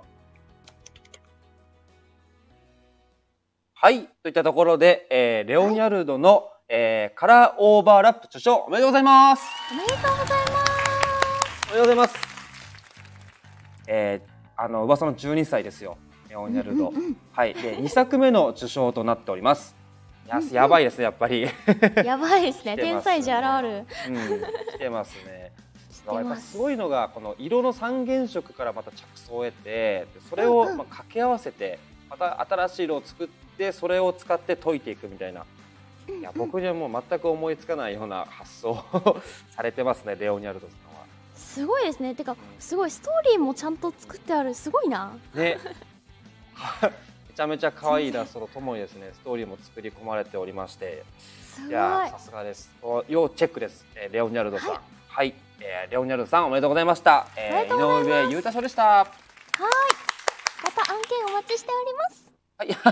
S1: はい。といったところで、えー、レオニャルドの、はいえー、カラーオーバーラップ受賞おめでとうございます。
S2: おめでとうございます。
S1: おめでとうございます。えー、あの噂のじゅうにさいですよ、レオニャルド。うんうんうん、はい。でにさくめの受賞となっております。や、うんうん、やばいですねやっぱり。
S2: やばいですね。天才じゃらある。
S1: うん。来てますね。やっぱすごいのがこの色の三原色からまた着想を得て、それをまあ掛け合わせてまた新しい色を作ってそれを使って解いていくみたいな。いや僕にはもう全く思いつかないような発想をされてますね、レオニャルドさんは。
S2: すごいですね。てかすごいストーリーもちゃんと作ってある。すごいな。ね。めちゃめちゃ可愛いイラストとともにですね、ストーリーも作り込まれておりまして、いやさすがです。要チェックです。えー、レオニャルドさん。はい、はい、えー、レオニャルドさんおめでとうございました。えー、井上裕太賞でした。はい。 また案件お待ちしております。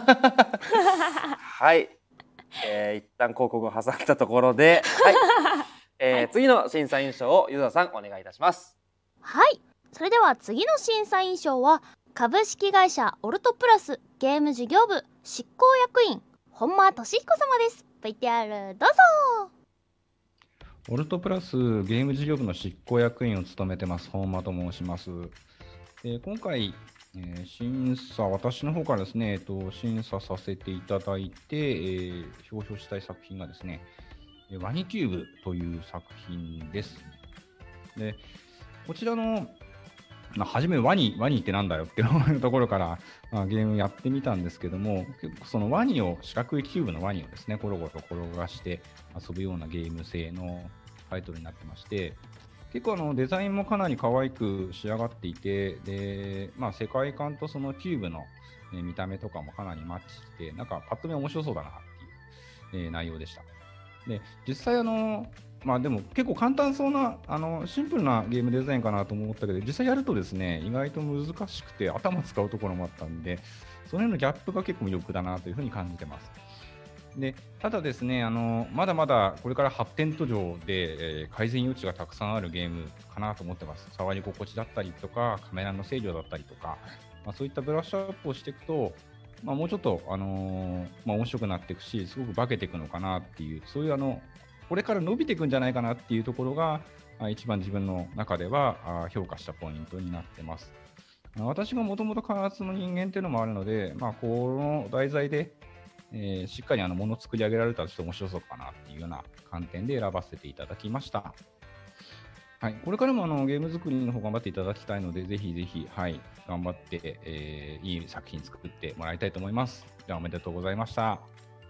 S1: はい。はい。えー、一旦広告を挟んだところで、はいえーはい、次の審査員賞をユーザーさんお願いいたします。
S2: はい、それでは次の審査員賞は株式会社オルトプラスゲーム事業部執行役員本間俊彦様です。 ブイティーアール どうぞ。
S14: オルトプラスゲーム事業部の執行役員を務めてます本間と申します。えー、今回えー、審査、私の方からですね、えっと、審査させていただいて、えー、表彰したい作品がですね、ワニキューブという作品です。で、こちらの、まあ、初めワニ、ワニってなんだよっていうところから、まあ、ゲームやってみたんですけども、結構そのワニを、四角いキューブのワニをですね、ゴロゴロ転がして遊ぶようなゲーム性のタイトルになってまして、結構あのデザインもかなり可愛く仕上がっていて、で、まあ、世界観とそのキューブの、ね、見た目とかもかなりマッチして、なんかパッと見面白そうだなっていう、えー、内容でした。で、実際あの、まあでも結構簡単そうな、あの、シンプルなゲームデザインかなと思ったけど、実際やるとですね、意外と難しくて頭使うところもあったんで、その辺のギャップが結構魅力だなというふうに感じてます。でただですね、あのまだまだこれから発展途上で、えー、改善余地がたくさんあるゲームかなと思ってます。触り心地だったりとか、カメラの制御だったりとか、まあ、そういったブラッシュアップをしていくと、まあ、もうちょっと、あのーまあ、面白くなっていくし、すごく化けていくのかなっていう、そういうあのこれから伸びていくんじゃないかなっていうところが、一番自分の中では評価したポイントになってます。私がもともと開発の人間っていうのもあるので、まあ、この題材で、えー、しっかりあのものを作り上げられたらちょっと面白そうかなっていうような観点で選ばせていただきました。はい、これからもあのゲーム作りの方頑張っていただきたいので、ぜひぜひ、はい、頑張って、えー、いい作品作ってもらいたいと思います。じゃあおめでとうございました。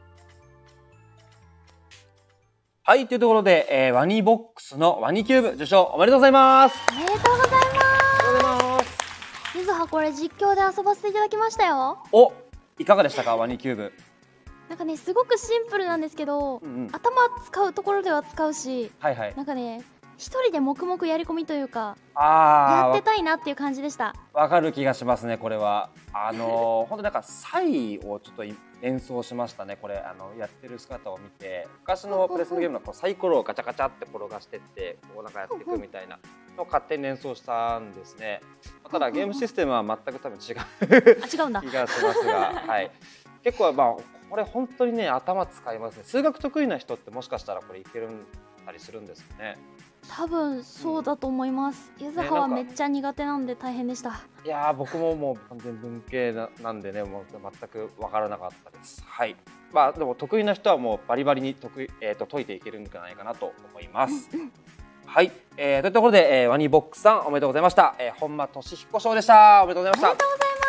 S1: はい、というところで、えー、ワニボックスのワニキューブ受賞おめでとうございます。
S2: おめでとうございます。
S1: おめでとうございます。
S2: ゆずはこれ実況で遊ばせていただきましたよ。
S1: お、いかがでしたかワニキューブ。
S2: なんかねすごくシンプルなんですけど、
S1: うんうん、
S2: 頭使うところでは使うし、
S1: はいはい、
S2: なんかね一人で黙々やり込みというか、
S1: あ
S2: やってたいなっていう感じでした。
S1: わかる気がしますね。これはあのー、本当なんかサイをちょっと連想しましたね。これあのやってる姿を見て、昔のプレスのゲームのこうサイコロをガチャガチャって転がしてってこうなんかやっていくみたいなのを勝手に連想したんですね。ただゲームシステムは全く多分違う
S2: あ違うんだ
S1: 気がしますが、はい、結構まあこれ本当にね頭使いますね。数学得意な人ってもしかしたらこれいけるたりするんですよね。
S2: 多分そうだと思います。ゆずははめっちゃ苦手なんで大変でした。
S1: いやー僕ももう完全文系ななんでねもう全く分からなかったです。はい。まあでも得意な人はもうバリバリに得意、えー、と解いていけるんじゃないかなと思います。はい、えー、というところで、えー、ワニボックスさんおめでとうございました。えー、本間俊彦賞でした。おめでとうございました。
S2: おめでとうございます。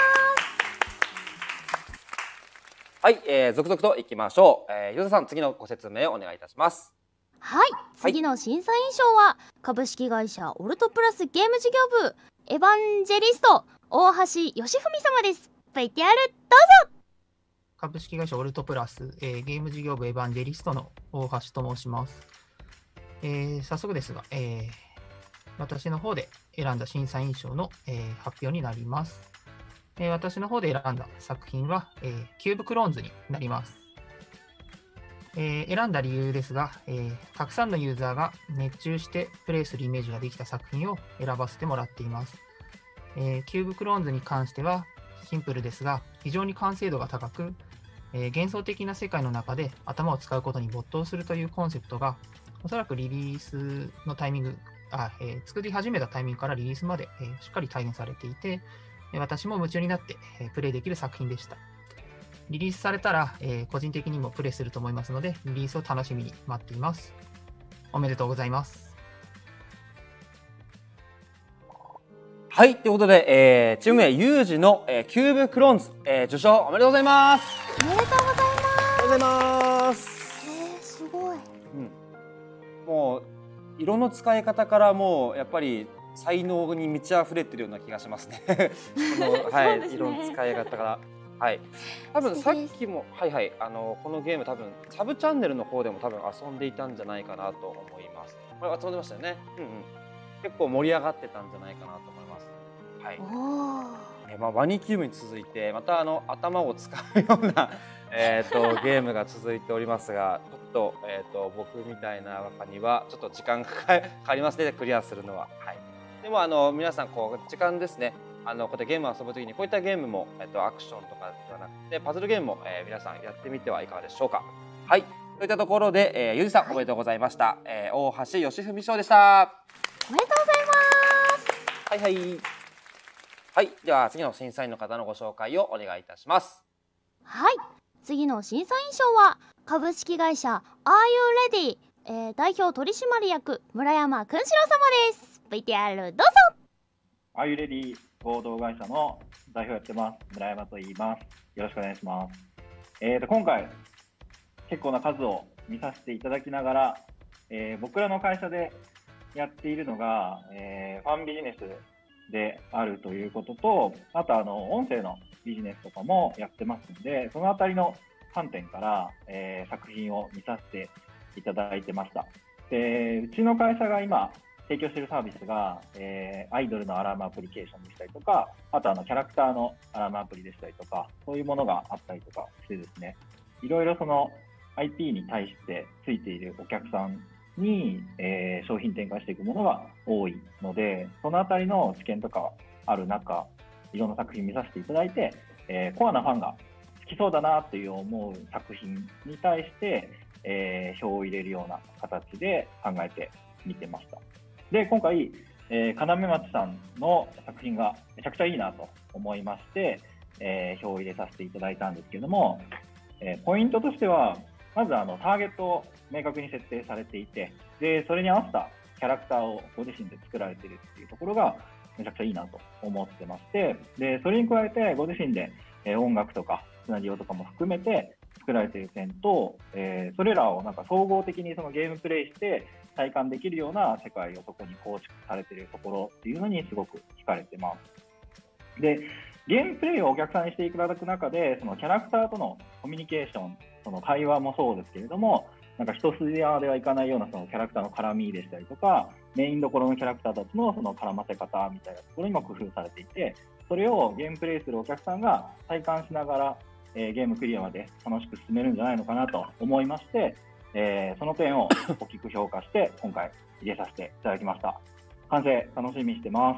S1: はい、えー、続々といきましょう。えー、ゆずさん次のご説明をお願いいたします。
S2: はい、次の審査員賞は株式会社オルトプラスゲーム事業部エヴァンジェリスト大橋義文様です。 ブイティーアール どうぞ。
S15: 株式会社オルトプラス、えー、ゲーム事業部エヴァンジェリストの大橋と申します。えー、早速ですが、えー、私の方で選んだ審査員賞の、えー、発表になります。えー、私の方で選んだ作品は、えー、キューブクローンズになります。えー、選んだ理由ですが、えー、たくさんのユーザーが熱中してプレイするイメージができた作品を選ばせてもらっています。えー、キューブクローンズに関してはシンプルですが非常に完成度が高く、えー、幻想的な世界の中で頭を使うことに没頭するというコンセプトがおそらくリリースのタイミングあ、えー、作り始めたタイミングからリリースまで、えー、しっかり体現されていて、私も夢中になって、えー、プレイできる作品でした。リリースされたら、えー、個人的にもプレイすると思いますので、リリースを楽しみに待っています。おめでとうございます。
S1: はい、ということで、えー、チーム名ユージの、えー、キューブクローンズ、えー、受賞おめでとうございます。
S2: おめでとうございます。
S1: おめでとうございます。
S2: えー、すごい。
S1: うん、もう色の使い方からもうやっぱり才能に満ち溢れてるような気がしますね。このはい、ね、色の使い方から。はい、多分さっきもはいはいあのこのゲーム多分サブチャンネルの方でも多分遊んでいたんじゃないかなと思います。これ遊んでましたよね。うんうん。結構盛り上がってたんじゃないかなと思います。はい。えまあワニキューブに続いてまたあの頭を使うようなえっとゲームが続いておりますが、ちょっとえっ、ー、と僕みたいな中にはちょっと時間がかかりますねクリアするのは。はい。でもあの皆さんこう時間ですね。あのこうやってゲームを遊ぶときにこういったゲームも、えっと、アクションとかではなくてパズルゲームも、えー、皆さんやってみてはいかがでしょうか。はい、といったところで、えー、ゆうじさん、はい、おめでとうございました。えー、大橋義文賞でした。
S2: おめでとうございます。
S1: はいはいはい、では次の審査員の方のご紹介をお願いいたします。
S2: はい、次の審査員賞は株式会社 Are You Ready、えー、代表取締役村山君四郎様です。 ブイティーアール どうぞ。
S16: Are You Ready合同会社の代表やってます村山と言います。よろしくお願いします。えーと今回結構な数を見させていただきながら、えー、僕らの会社でやっているのが、えー、ファンビジネスであるということと、あとあの音声のビジネスとかもやってますので、そのあたりの観点から、えー、作品を見させていただいてました。で、うちの会社が今提供しているサービスが、えー、アイドルのアラームアプリケーションでしたりとか、あとあのキャラクターのアラームアプリでしたりとか、そういうものがあったりとかしてですね、いろいろその アイピー に対してついているお客さんに、えー、商品展開していくものが多いので、そのあたりの知見とかある中、いろんな作品見させていただいて、えー、コアなファンが好きそうだなという思う作品に対して、えー、票を入れるような形で考えてみてました。で、今回、えー、金目町さんの作品がめちゃくちゃいいなと思いまして、えー、票を入れさせていただいたんですけれども、えー、ポイントとしては、まずあのターゲットを明確に設定されていて、でそれに合わせたキャラクターをご自身で作られているっていうところがめちゃくちゃいいなと思ってまして、でそれに加えてご自身で、えー、音楽とかシナリオとかも含めて作られている点と、えー、それらをなんか総合的にそのゲームプレイして体感できるような世界をそこに構築されているところっていうのにすごく惹かれてます。 で、ゲームプレイをお客さんにしていただく中で、そのキャラクターとのコミュニケーション、その会話もそうですけれども、なんか一筋縄ではいかないようなそのキャラクターの絡みでしたりとか、メインどころのキャラクターたちのその絡ませ方みたいなところにも工夫されていて、それをゲームプレイするお客さんが体感しながら、えー、ゲームクリアまで楽しく進めるんじゃないのかなと思いまして、えー、その点を大きく評価して今回入れさせていただきました。完成楽しみにしてます。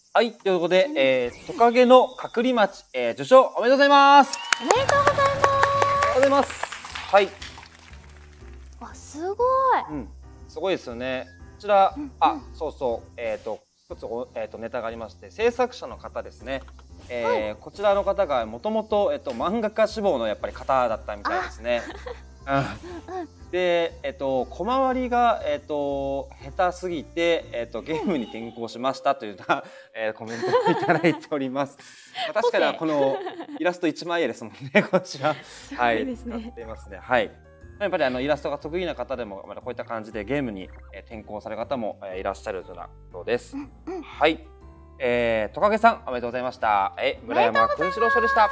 S1: はい、ということで、えー、トカゲの隔離町、えー、受賞おめでとうございます。
S2: おめでとうございます。
S1: ありがとうございます。はい。
S2: あ、すごい。
S1: うん、すごいですよね。こちら、うんうん、あ、そうそう、えっ、ー、と、一つ、えっ、ー、と、ネタがありまして、制作者の方ですね。えーはい、こちらの方がもともと、えっと、漫画家志望のやっぱり方だったみたいですね。うん、で、えっと、小回りが、えっと、下手すぎて、えっと、ゲームに転向しましたという、えー、コメントをいただいております。まあ、確かにこのイラスト一枚絵ですもんね、こちら。はい、使っていますね。はい。やっぱりあのイラストが得意な方でも、まだこういった感じでゲームに転向される方もいらっしゃるというようです。うんうん、はい。えー、トカゲさんおめでとうございました。え、村山君四郎賞でした。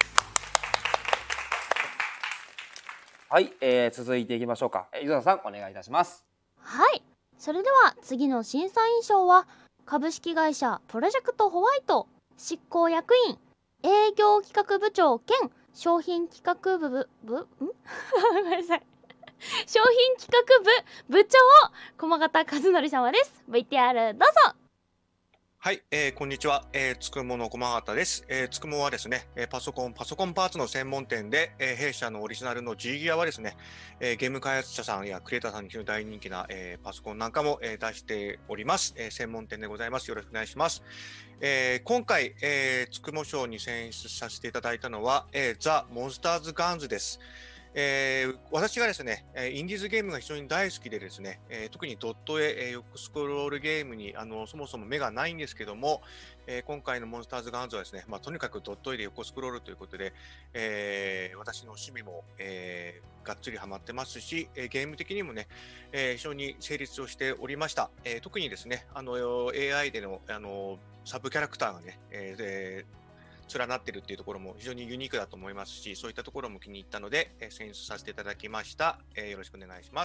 S1: はい、えー、続いていきましょうか。え、ゆずさんお願いいたします。
S2: はい、それでは次の審査員賞は株式会社プロジェクトホワイト執行役員営業企画部長兼商品企画部部部んごめんなさい商品企画部部長駒形和則様です。 ブイティーアール どうぞ。
S17: はい、えー、こんにちは、えー、つくもの駒形です。えー、つくもはですね、パソコン、パソコンパーツの専門店で、えー、弊社のオリジナルの G ギアはですね、えー、ゲーム開発者さんやクリエイターさんに非常に大人気な、えー、パソコンなんかも、えー、出しております、えー。専門店でございます。よろしくお願いします。えー、今回、えー、つくも賞に選出させていただいたのは、えー、ザ・モンスターズ・ガンズです。えー、私がですね、インディーズゲームが非常に大好きでですね、えー、特にドット絵、横スクロールゲームにあのそもそも目がないんですけども、えー、今回のモンスターズガンズはですね、まあ、とにかくドット絵で横スクロールということで、えー、私の趣味も、えー、がっつりハマってますし、えー、ゲーム的にもね、えー、非常に成立をしておりました。えー、特にですね、あの エーアイ での、あのサブキャラクターがね、えー連なっているっていうところも非常にユニークだと思いますし、そういったところも気に入ったので、えー、選出させていただきました、えー、よろしくお願いします。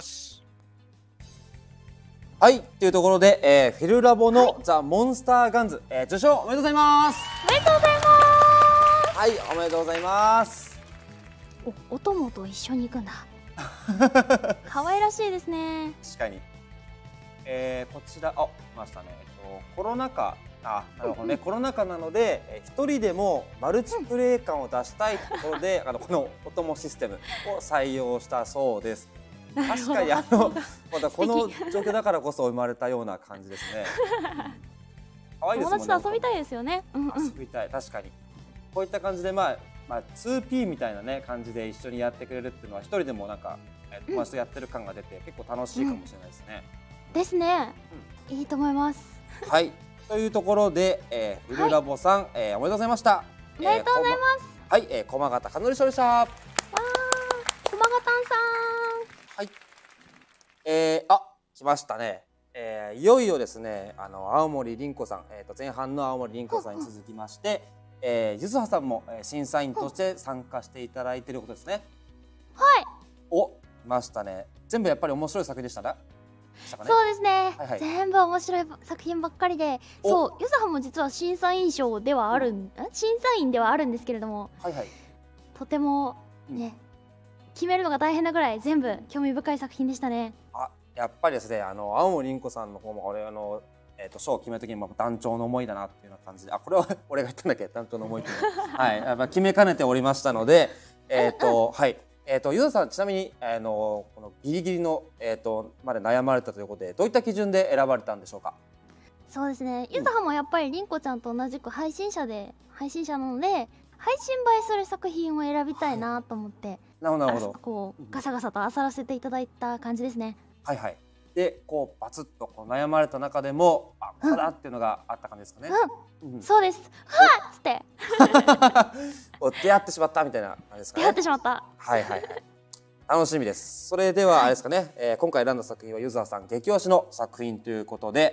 S1: はい、というところで、えー、フィルラボの、はい、ザ・モンスターガンズ、えー、受賞おめでとうございます。
S2: おめでとうございます。
S1: はい、おめでとうございます。
S2: お、お供と一緒に行くんだ。可愛らしいですね。
S1: 確かに。えー、こちら、あ、来ましたね。えっと、コロナ禍。あ、なるほどね、うん、コロナ禍なので、えー、一人でもマルチプレイ感を出したいところで、うん、あのこのお供システムを採用したそうです。確かにあのまたこの状況だからこそ生まれたような感じですね。可愛いですもんね。
S2: 友達と遊びたいですよね。
S1: うんうん、遊びたい、確かに。こういった感じで、まあまあ ツーピー みたいなね感じで一緒にやってくれるっていうのは一人でもなんか友達とやってる感が出て、うん、結構楽しいかもしれないですね。
S2: うん、ですね、うん。いいと思います。
S1: はい。というところで、えー、フルラボさん、はい、えー、おめでとうございました。
S2: おめでとうございます。
S1: えー、はい、えー、駒形和則賞でした。わ
S2: ー、駒形さん。
S1: はい。えー、あ、来ましたね。えー、いよいよですね、あの青森凛子さん、えっ、ー、と前半の青森凛子さんに続きまして、えー、ゆずはさんも、えー、審査員として参加していただいていることですね。
S2: はい。
S1: お、来ましたね。全部やっぱり面白い作品でしたね。
S2: ね、そうですね、はいはい、全部面白い作品ばっかりで、そうゆずはも実は審査員賞ではある、うん、審査員ではあるんですけれども、
S1: はいはい、
S2: とてもね、うん、決めるのが大変なぐらい全部興味深い作品でしたね。
S1: あ、やっぱりですね、あの青森凛子さんの方も俺あのえっ、ー、と賞を決めるときにも団長の思いだなっていうような感じで、あ、これは俺が言ったんだっけ、団長の思いっていうのははい、やっぱ決めかねておりましたので、えっ、ー、とはい。えーと、ゆずさん、ちなみに、あのこのギリギリの、えーとまで悩まれたということで、どういった基準で選ばれたんでしょうか。
S2: そうですね、ゆずはもやっぱりりんこちゃんと同じく配信者で配信者なので、配信映えする作品を選びたいなと思って、はい、
S1: なるほどなるほど、
S2: こうガサガサと漁らせていただいた感じですね。
S1: はいはい。で、こうバツッとこう悩まれた中でも、あ、これだっていうのがあった感じですかね。
S2: うん、うん、そうです。はっつって。
S1: 出会ってしまったみたいな感じですかね。
S2: 出会ってしまった。
S1: はいはいはい。楽しみです。それではあれですかね、はい、えー、今回選んだ作品はゆずはさん激推しの作品ということで、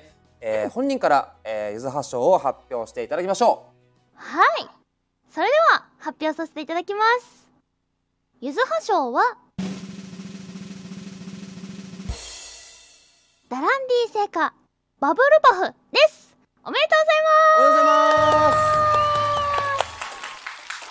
S1: えー、本人から、えー、ゆずは賞を発表していただきましょう。
S2: はい、それでは発表させていただきます。ゆずは賞はダランディ製菓バブルパフです。おめでとうございます。
S1: おめでとうございます。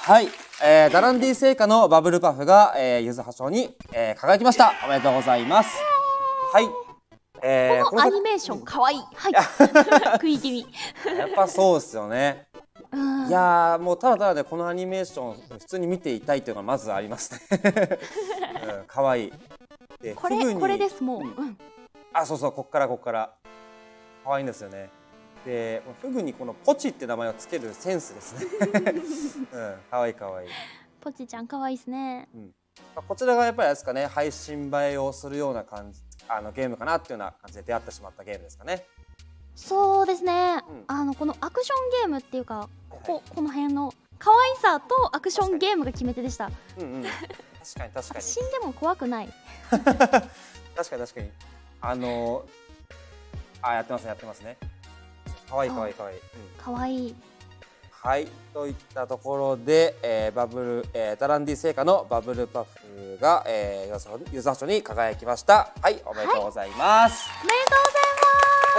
S1: はい、えー、ダランディ製菓のバブルパフが、えー、ゆずは賞に、えー、輝きました。おめでとうございます。はい、えー、
S2: このアニメーションかわいい。はい、食い気味。
S1: やっぱそうですよね。いやー、もうただただでこのアニメーション普通に見ていたいというのがまずありますね。うん、かわいい。で
S2: これこれですもう。うん、
S1: あ、そうそう、こっからこっからかわいいんですよね。でフグにこのポチって名前をつけるセンスですね。うん、かわいいかわいい。
S2: ポチちゃんかわいいですね。
S1: うん、こちらがやっぱりですかね、配信映えをするような感じ、あのゲームかなっていうような感じで出会ってしまったゲームですかね。
S2: そうですね、うん、あのこのアクションゲームっていうか、こここの辺の可愛さとアクションゲームが決め手でした。
S1: うんうん、確かに確かに。
S2: 死んでも怖くない。
S1: 確かに確かに。あのー、あ、やってますねやってますね。可愛い可愛い可愛い。
S2: 可愛い。
S1: はい、といったところで、えー、バブル、えー、ダランディ製菓のバブルパフが、えー、ゆずは賞に輝きました。はい、おめでとうございます。
S2: はい、おめでとうございます。はい、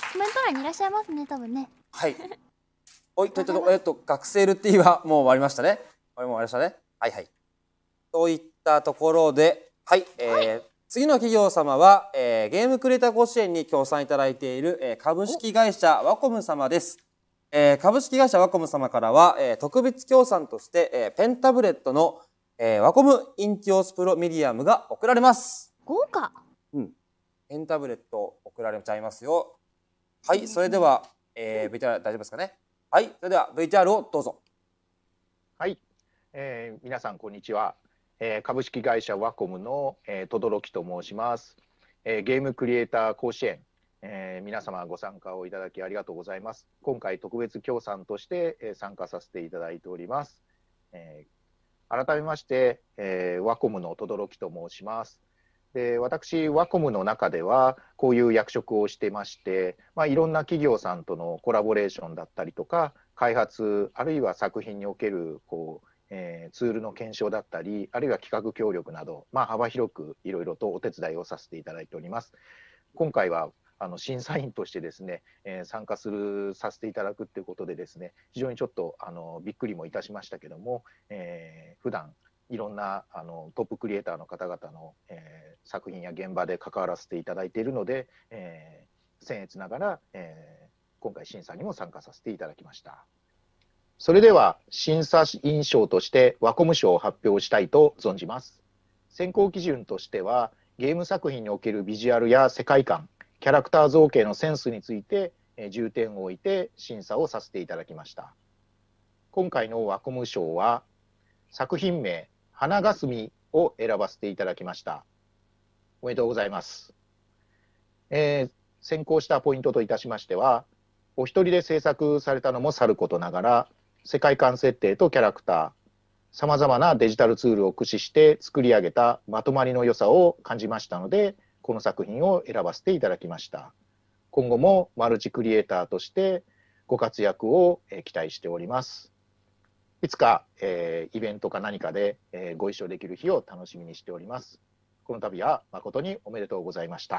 S2: コメント欄にいらっしゃいますね、多分ね。はい。
S1: おい、といったところ、えっと、学生ルッティはもう終わりましたね。これも終わりましたね。はいはい。といったところで、はい、えーはい、次の企業様は、えー、ゲームクリエイター甲子園に協賛いただいている、えー、株式会社ワコム様です。えー、株式会社ワコム様からは、えー、特別協賛として、えー、ペンタブレットの、えー、ワコムインティオスプロミディアムが贈られます。
S2: 豪華。
S1: うん。ペンタブレット贈られちゃいますよ。はい、それでは、えー、ブイティーアール 大丈夫ですかね。はい、それでは ブイティーアール をどうぞ。
S18: はい、えー、皆さんこんにちは。えー、株式会社ワコムの、えー、轟と申します。えー、ゲームクリエイター甲子園。えー、皆様ご参加をいただきありがとうございます。今回特別協賛として、えー、参加させていただいております。えー、改めまして、えー、ワコムの轟と申します。で、私ワコムの中ではこういう役職をしてまして、まあ、いろんな企業さんとのコラボレーションだったりとか開発、あるいは作品におけるこう、えー、ツールの検証だったり、あるいは企画協力など、まあ、幅広くいろいろとお手伝いをさせていただいております。今回はあの審査員としてですね、えー、参加するさせていただくということでですね、非常にちょっとあのびっくりもいたしましたけども、えー、普段いろんなあのトップクリエイターの方々の、えー、作品や現場で関わらせていただいているので、えー、僭越ながら、えー、今回審査にも参加させていただきました。それでは審査員賞としてワコム賞を発表したいと存じます。選考基準としてはゲーム作品におけるビジュアルや世界観、キャラクター造形のセンスについて重点を置いて審査をさせていただきました。今回のワコム賞は作品名花がすみを選ばせていただきました。おめでとうございます。えー、選考したポイントといたしましては、お一人で制作されたのもさることながら、世界観設定とキャラクター、さまざまなデジタルツールを駆使して作り上げたまとまりの良さを感じましたので、この作品を選ばせていただきました。今後もマルチクリエイターとしてご活躍を期待しております。いつか、えー、イベントか何かで、えー、ご一緒できる日を楽しみにしております。この度は誠におめでとうございました。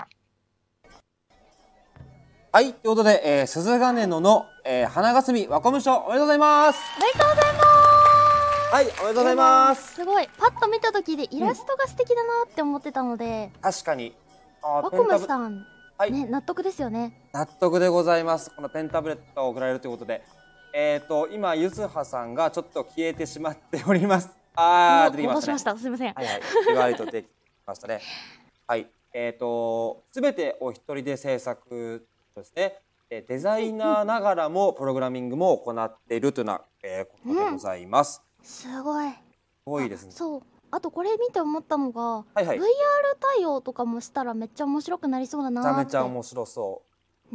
S1: はい、ということで、えー、鈴金野の、えー、花がすみワコム賞おめでとうございます。
S2: おめでとうございます。
S1: はい、おめでとうございます。
S2: すごい、パッと見た時でイラストが素敵だなって思ってたので、
S1: うん、確かに
S2: ワコムさん、はい、ね、納得ですよね。
S1: 納得でございます。このペンタブレットが贈られるということで、えっ、ー、と今ゆずはさんがちょっと消えてしまっております。あー、出てきましたね。
S2: 戻しました。すみません。
S1: はいはい、ゆわりと出てきましたね。はい、えっ、ー、とすべてお一人で制作ですね。デザイナーながらもプログラミングも行っているというような、えー、ことでございます。
S2: うん、すごい。
S1: すごいですね。
S2: そう。あとこれ見て思ったのが、
S1: はいはい、
S2: ブイアール 対応とかもしたらめっちゃ面白くなりそうだなって。
S1: めちゃめちゃ面白そう。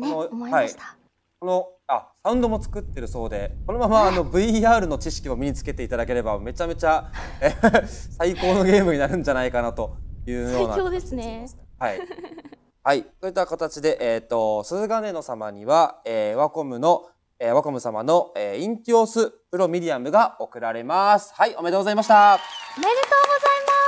S2: ね、思いました。はい、
S1: このあサウンドも作ってるそうで、このままあの ブイアール の知識を身につけていただければめちゃめちゃ最高のゲームになるんじゃないかなというような。
S2: 最強ですね。
S1: はい。 はい、そういった形で、えっ、ー、と、鈴金野様には、えー、ワコムの、えー、ワコム様の、えー、インティオスプロミディアムが贈られます。はい、おめでとうございました。
S2: おめでとうございます。